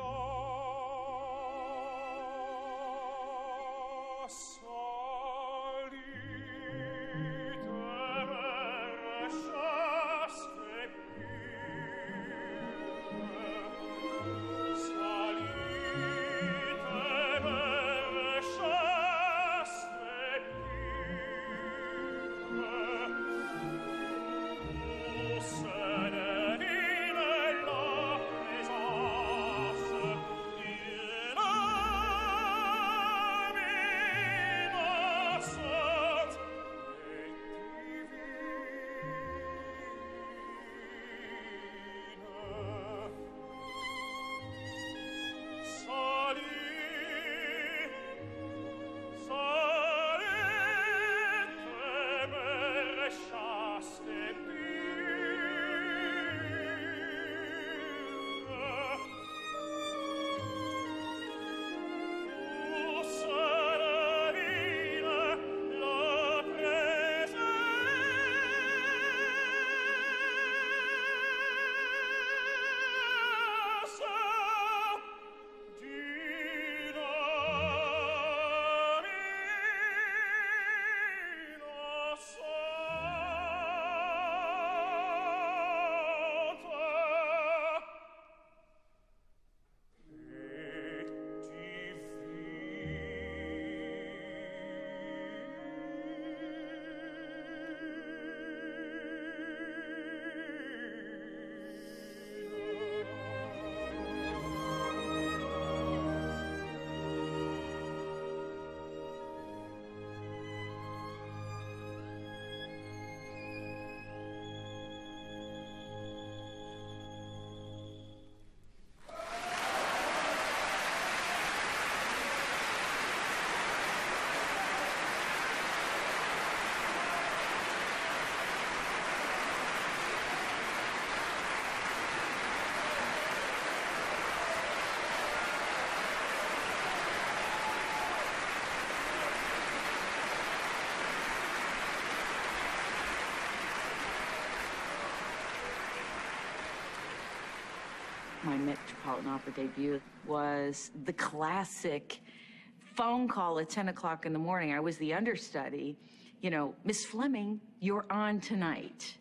S9: My Metropolitan Opera debut was the classic phone call at 10 o'clock in the morning. I was the understudy. You know, Miss Fleming, you're on tonight.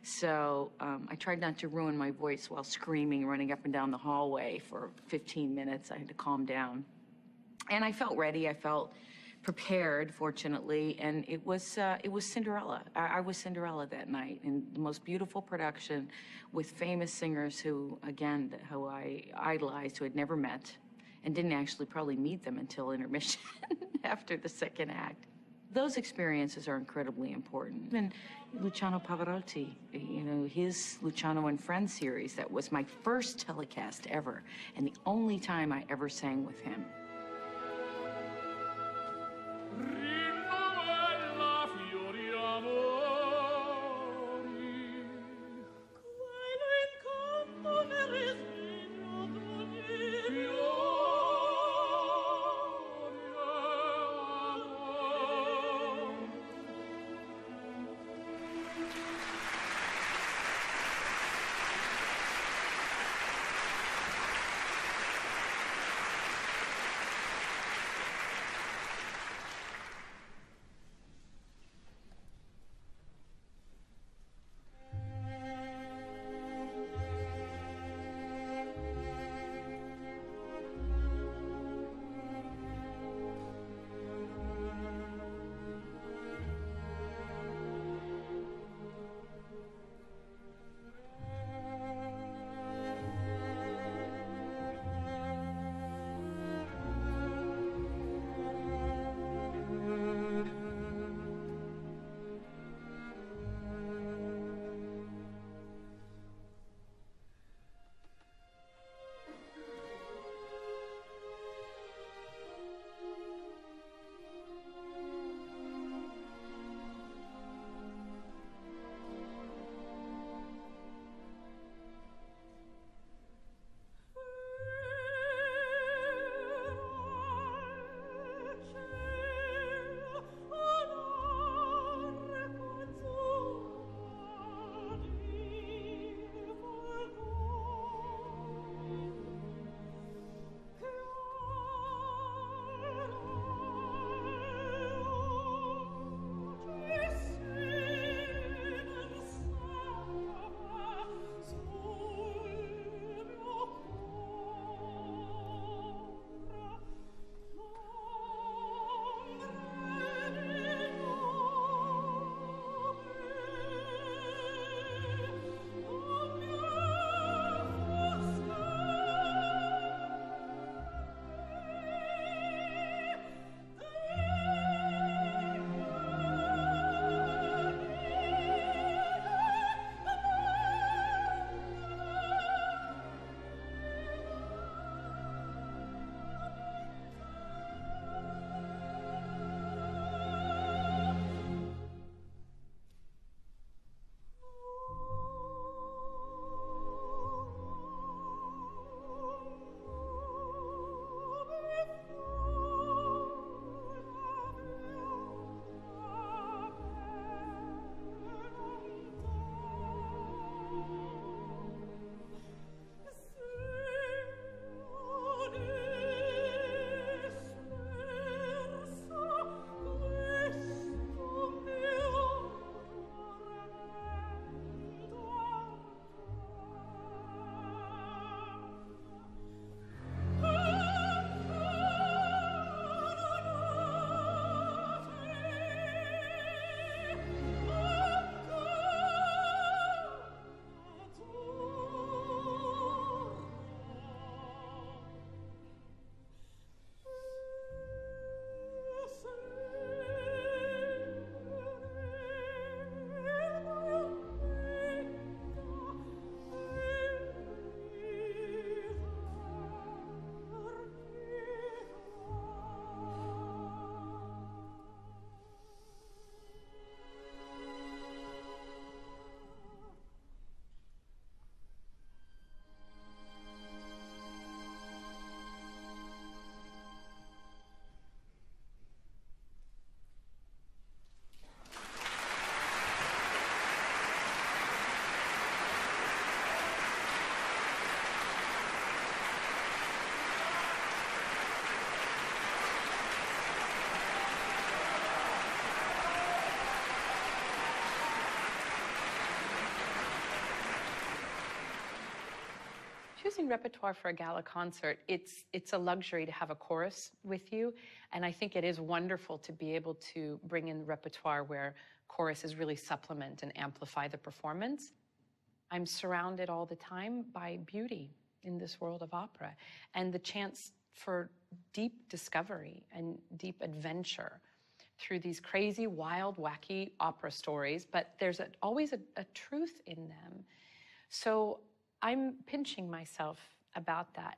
S9: So I tried not to ruin my voice while screaming, running up and down the hallway for 15 minutes. I had to calm down. And I felt ready. I felt prepared, fortunately, and it was Cinderella. I was Cinderella that night, in the most beautiful production with famous singers who, again, who I idolized, who had never met, and didn't actually probably meet them until intermission after the second act. Those experiences are incredibly important. And Luciano Pavarotti, you know, his Luciano and Friends series, that was my first telecast ever, and the only time I ever sang with him.
S11: choosing repertoire for a gala concert, it's a luxury to have a chorus with you, and I think it is wonderful to be able to bring in repertoire where choruses really supplement and amplify the performance. I'm surrounded all the time by beauty in this world of opera, and the chance for deep discovery and deep adventure through these crazy, wild, wacky opera stories, but there's always a truth in them. So I'm pinching myself about that.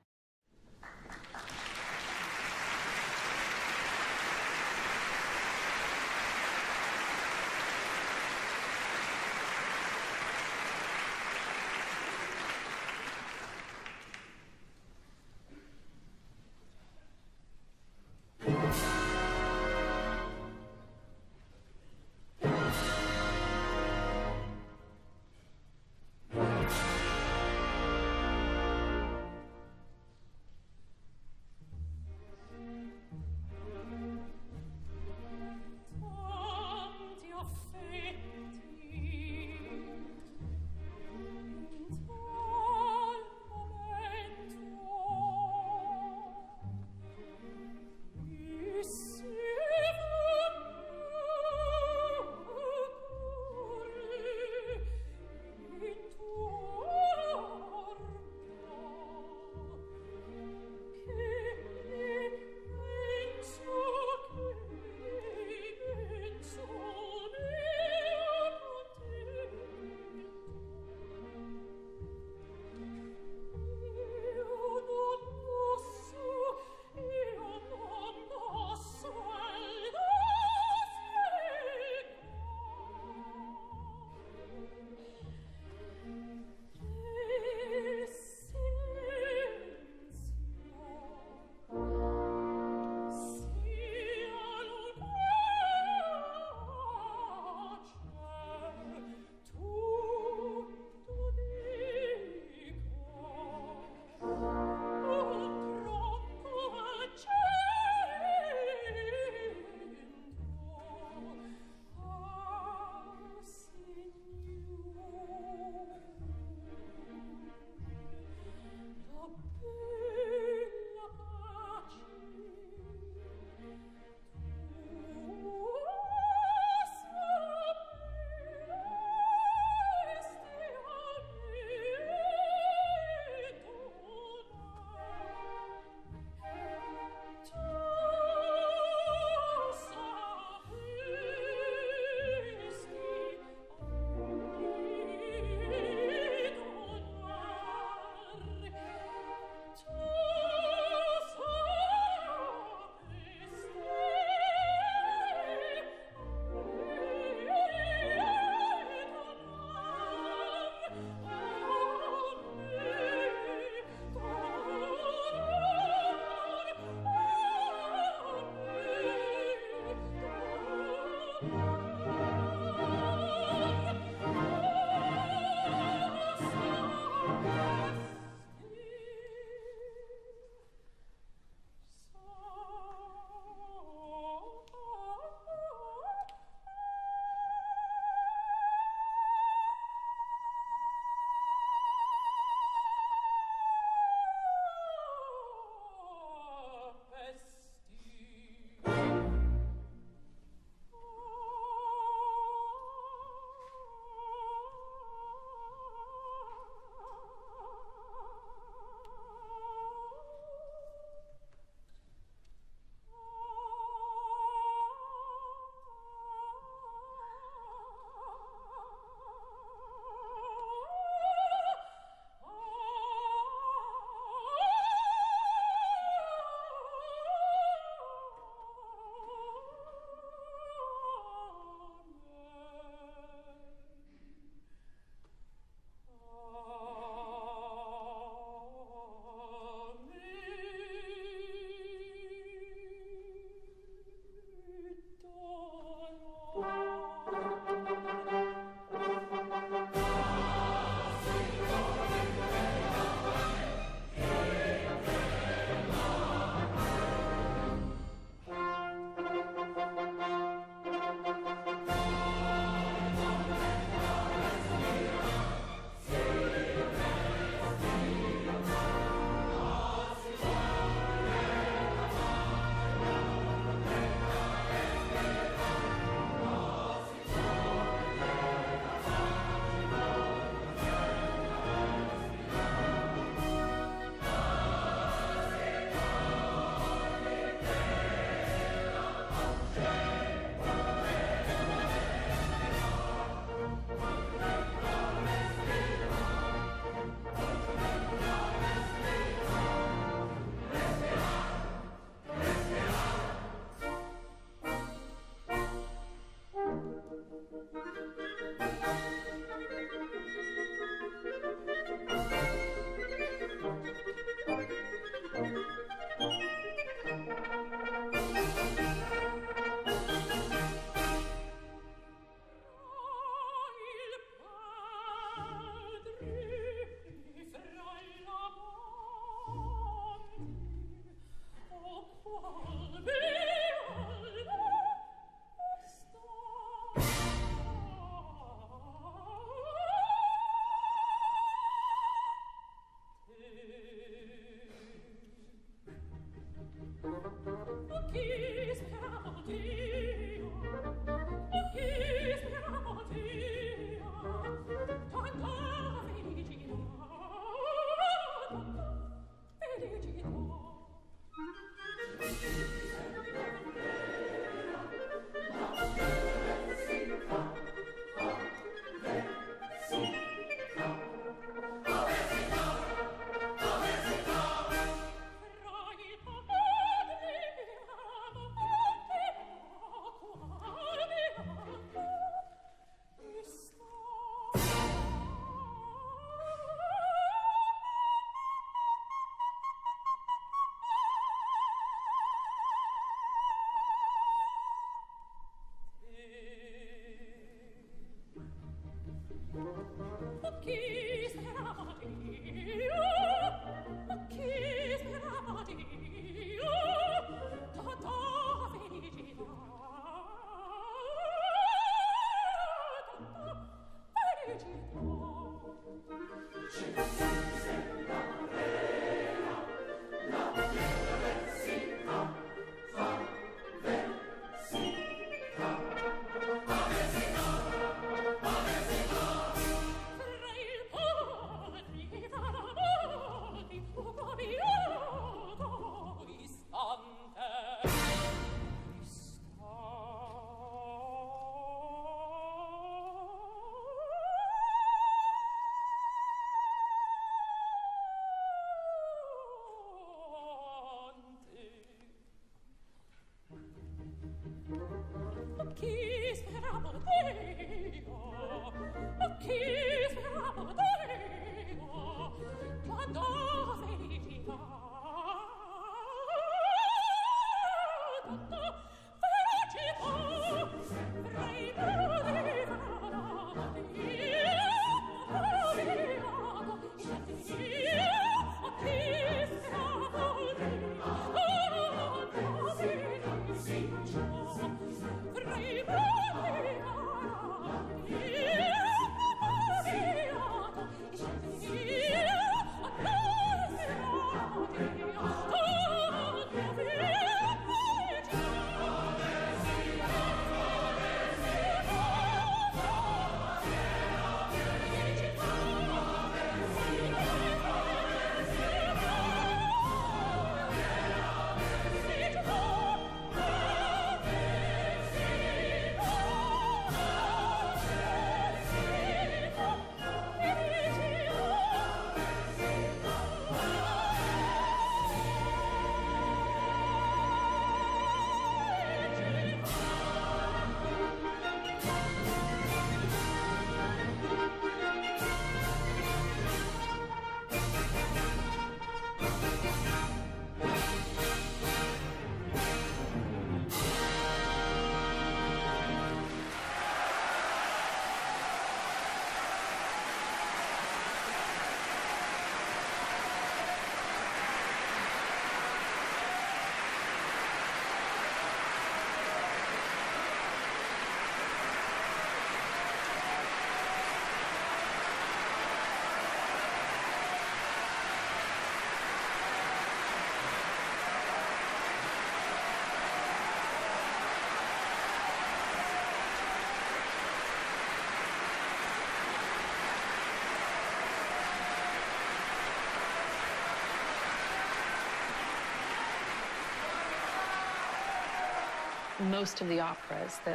S11: Most of the operas that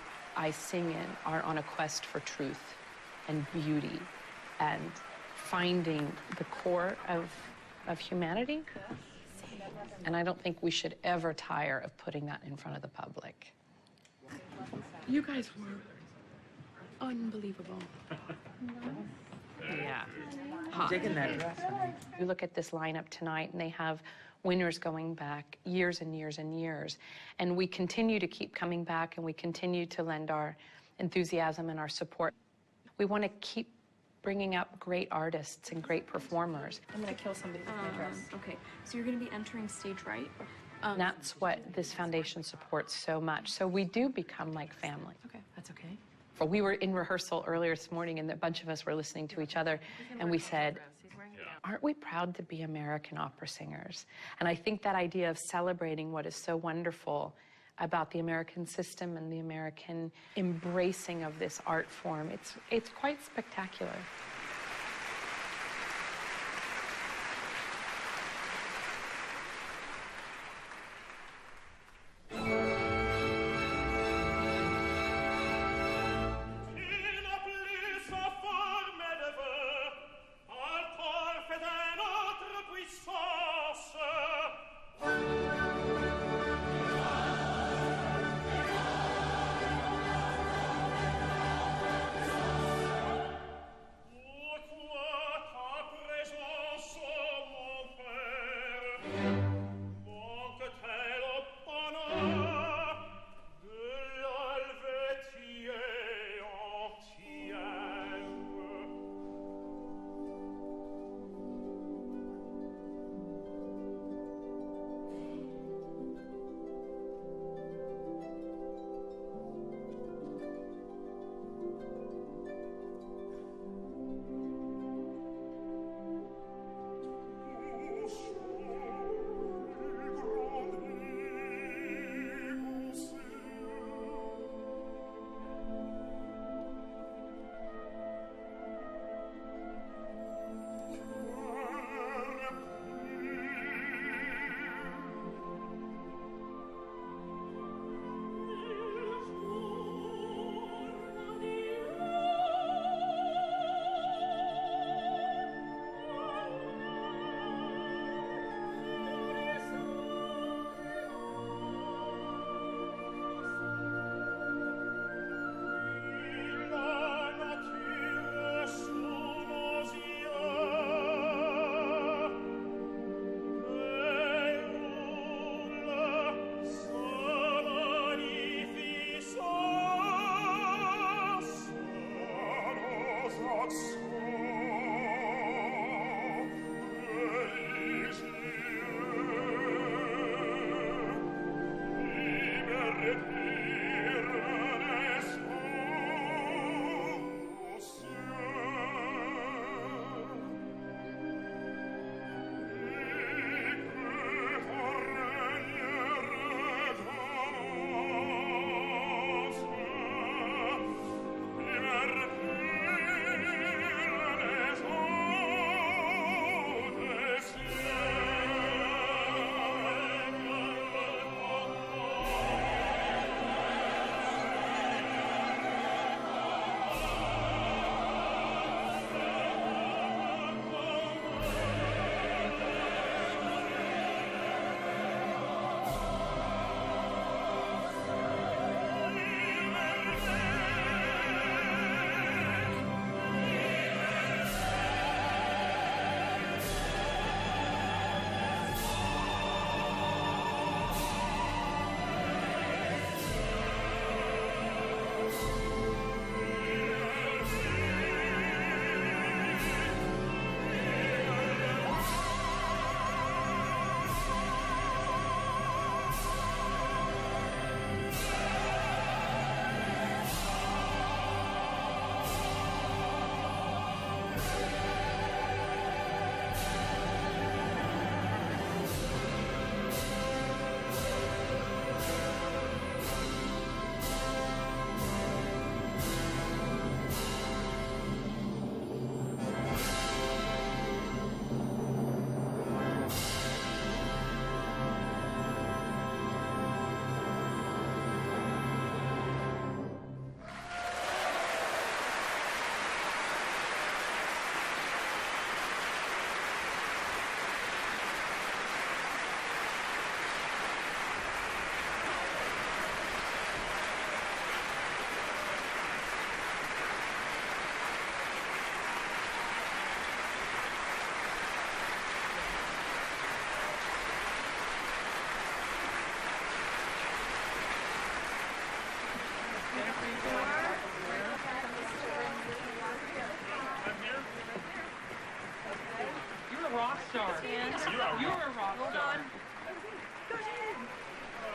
S11: I sing in are on a quest for truth and beauty and finding the core of humanity. And I don't think we should ever tire of putting that in front of the public.
S10: You guys were unbelievable.
S11: Yeah.
S13: I'm digging that dress.
S11: You look at this lineup tonight, and they have winners going back years and years and years. And we continue to keep coming back, and we continue to lend our enthusiasm and our support. We want to keep
S2: bringing up great artists and great performers.
S5: I'm going to kill somebody with my dress. Okay, so you're going to be entering stage right?
S2: That's what this foundation supports so much. So we do become like family.
S5: Okay, that's okay.
S2: We were in rehearsal earlier this morning, and a bunch of us were listening to each other, and we said, aren't we proud to be American opera singers? And I think that idea of celebrating what is so wonderful about the American system and the American embracing of this art form, it's quite spectacular.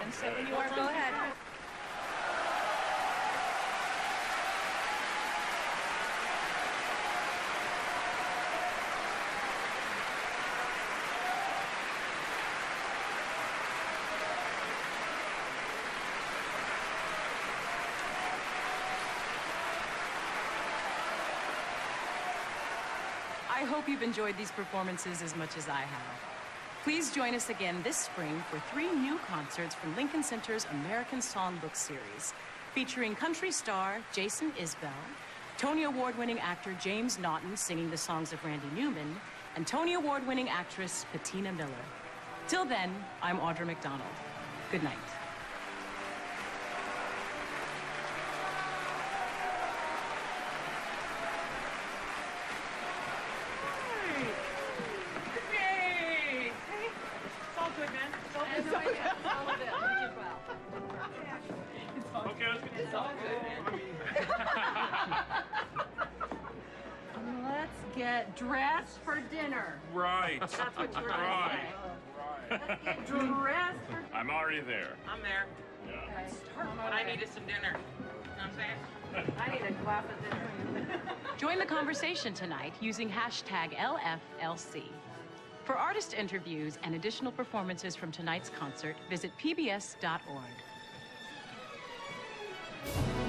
S2: I'm set when you are. Go ahead. I hope you've enjoyed these performances as much as I have. Please join us again this spring for 3 new concerts from Lincoln Center's American Songbook series, featuring country star Jason Isbell, Tony Award-winning actor James Naughton singing the songs of Randy Newman, and Tony Award-winning actress Patina Miller. Till then, I'm Audra McDonald. Good night.
S10: Let's get dressed for dinner.
S8: Right.
S10: That's what you were going
S8: Right.
S10: to say. Let's get dressed for
S8: I'm already there.
S13: I'm there.
S8: Yeah.
S13: What I need is some dinner. You know what I'm saying?
S10: I need a glass of dinner.
S2: Join the conversation tonight using hashtag LFLC. For artist interviews and additional performances from tonight's concert, visit pbs.org.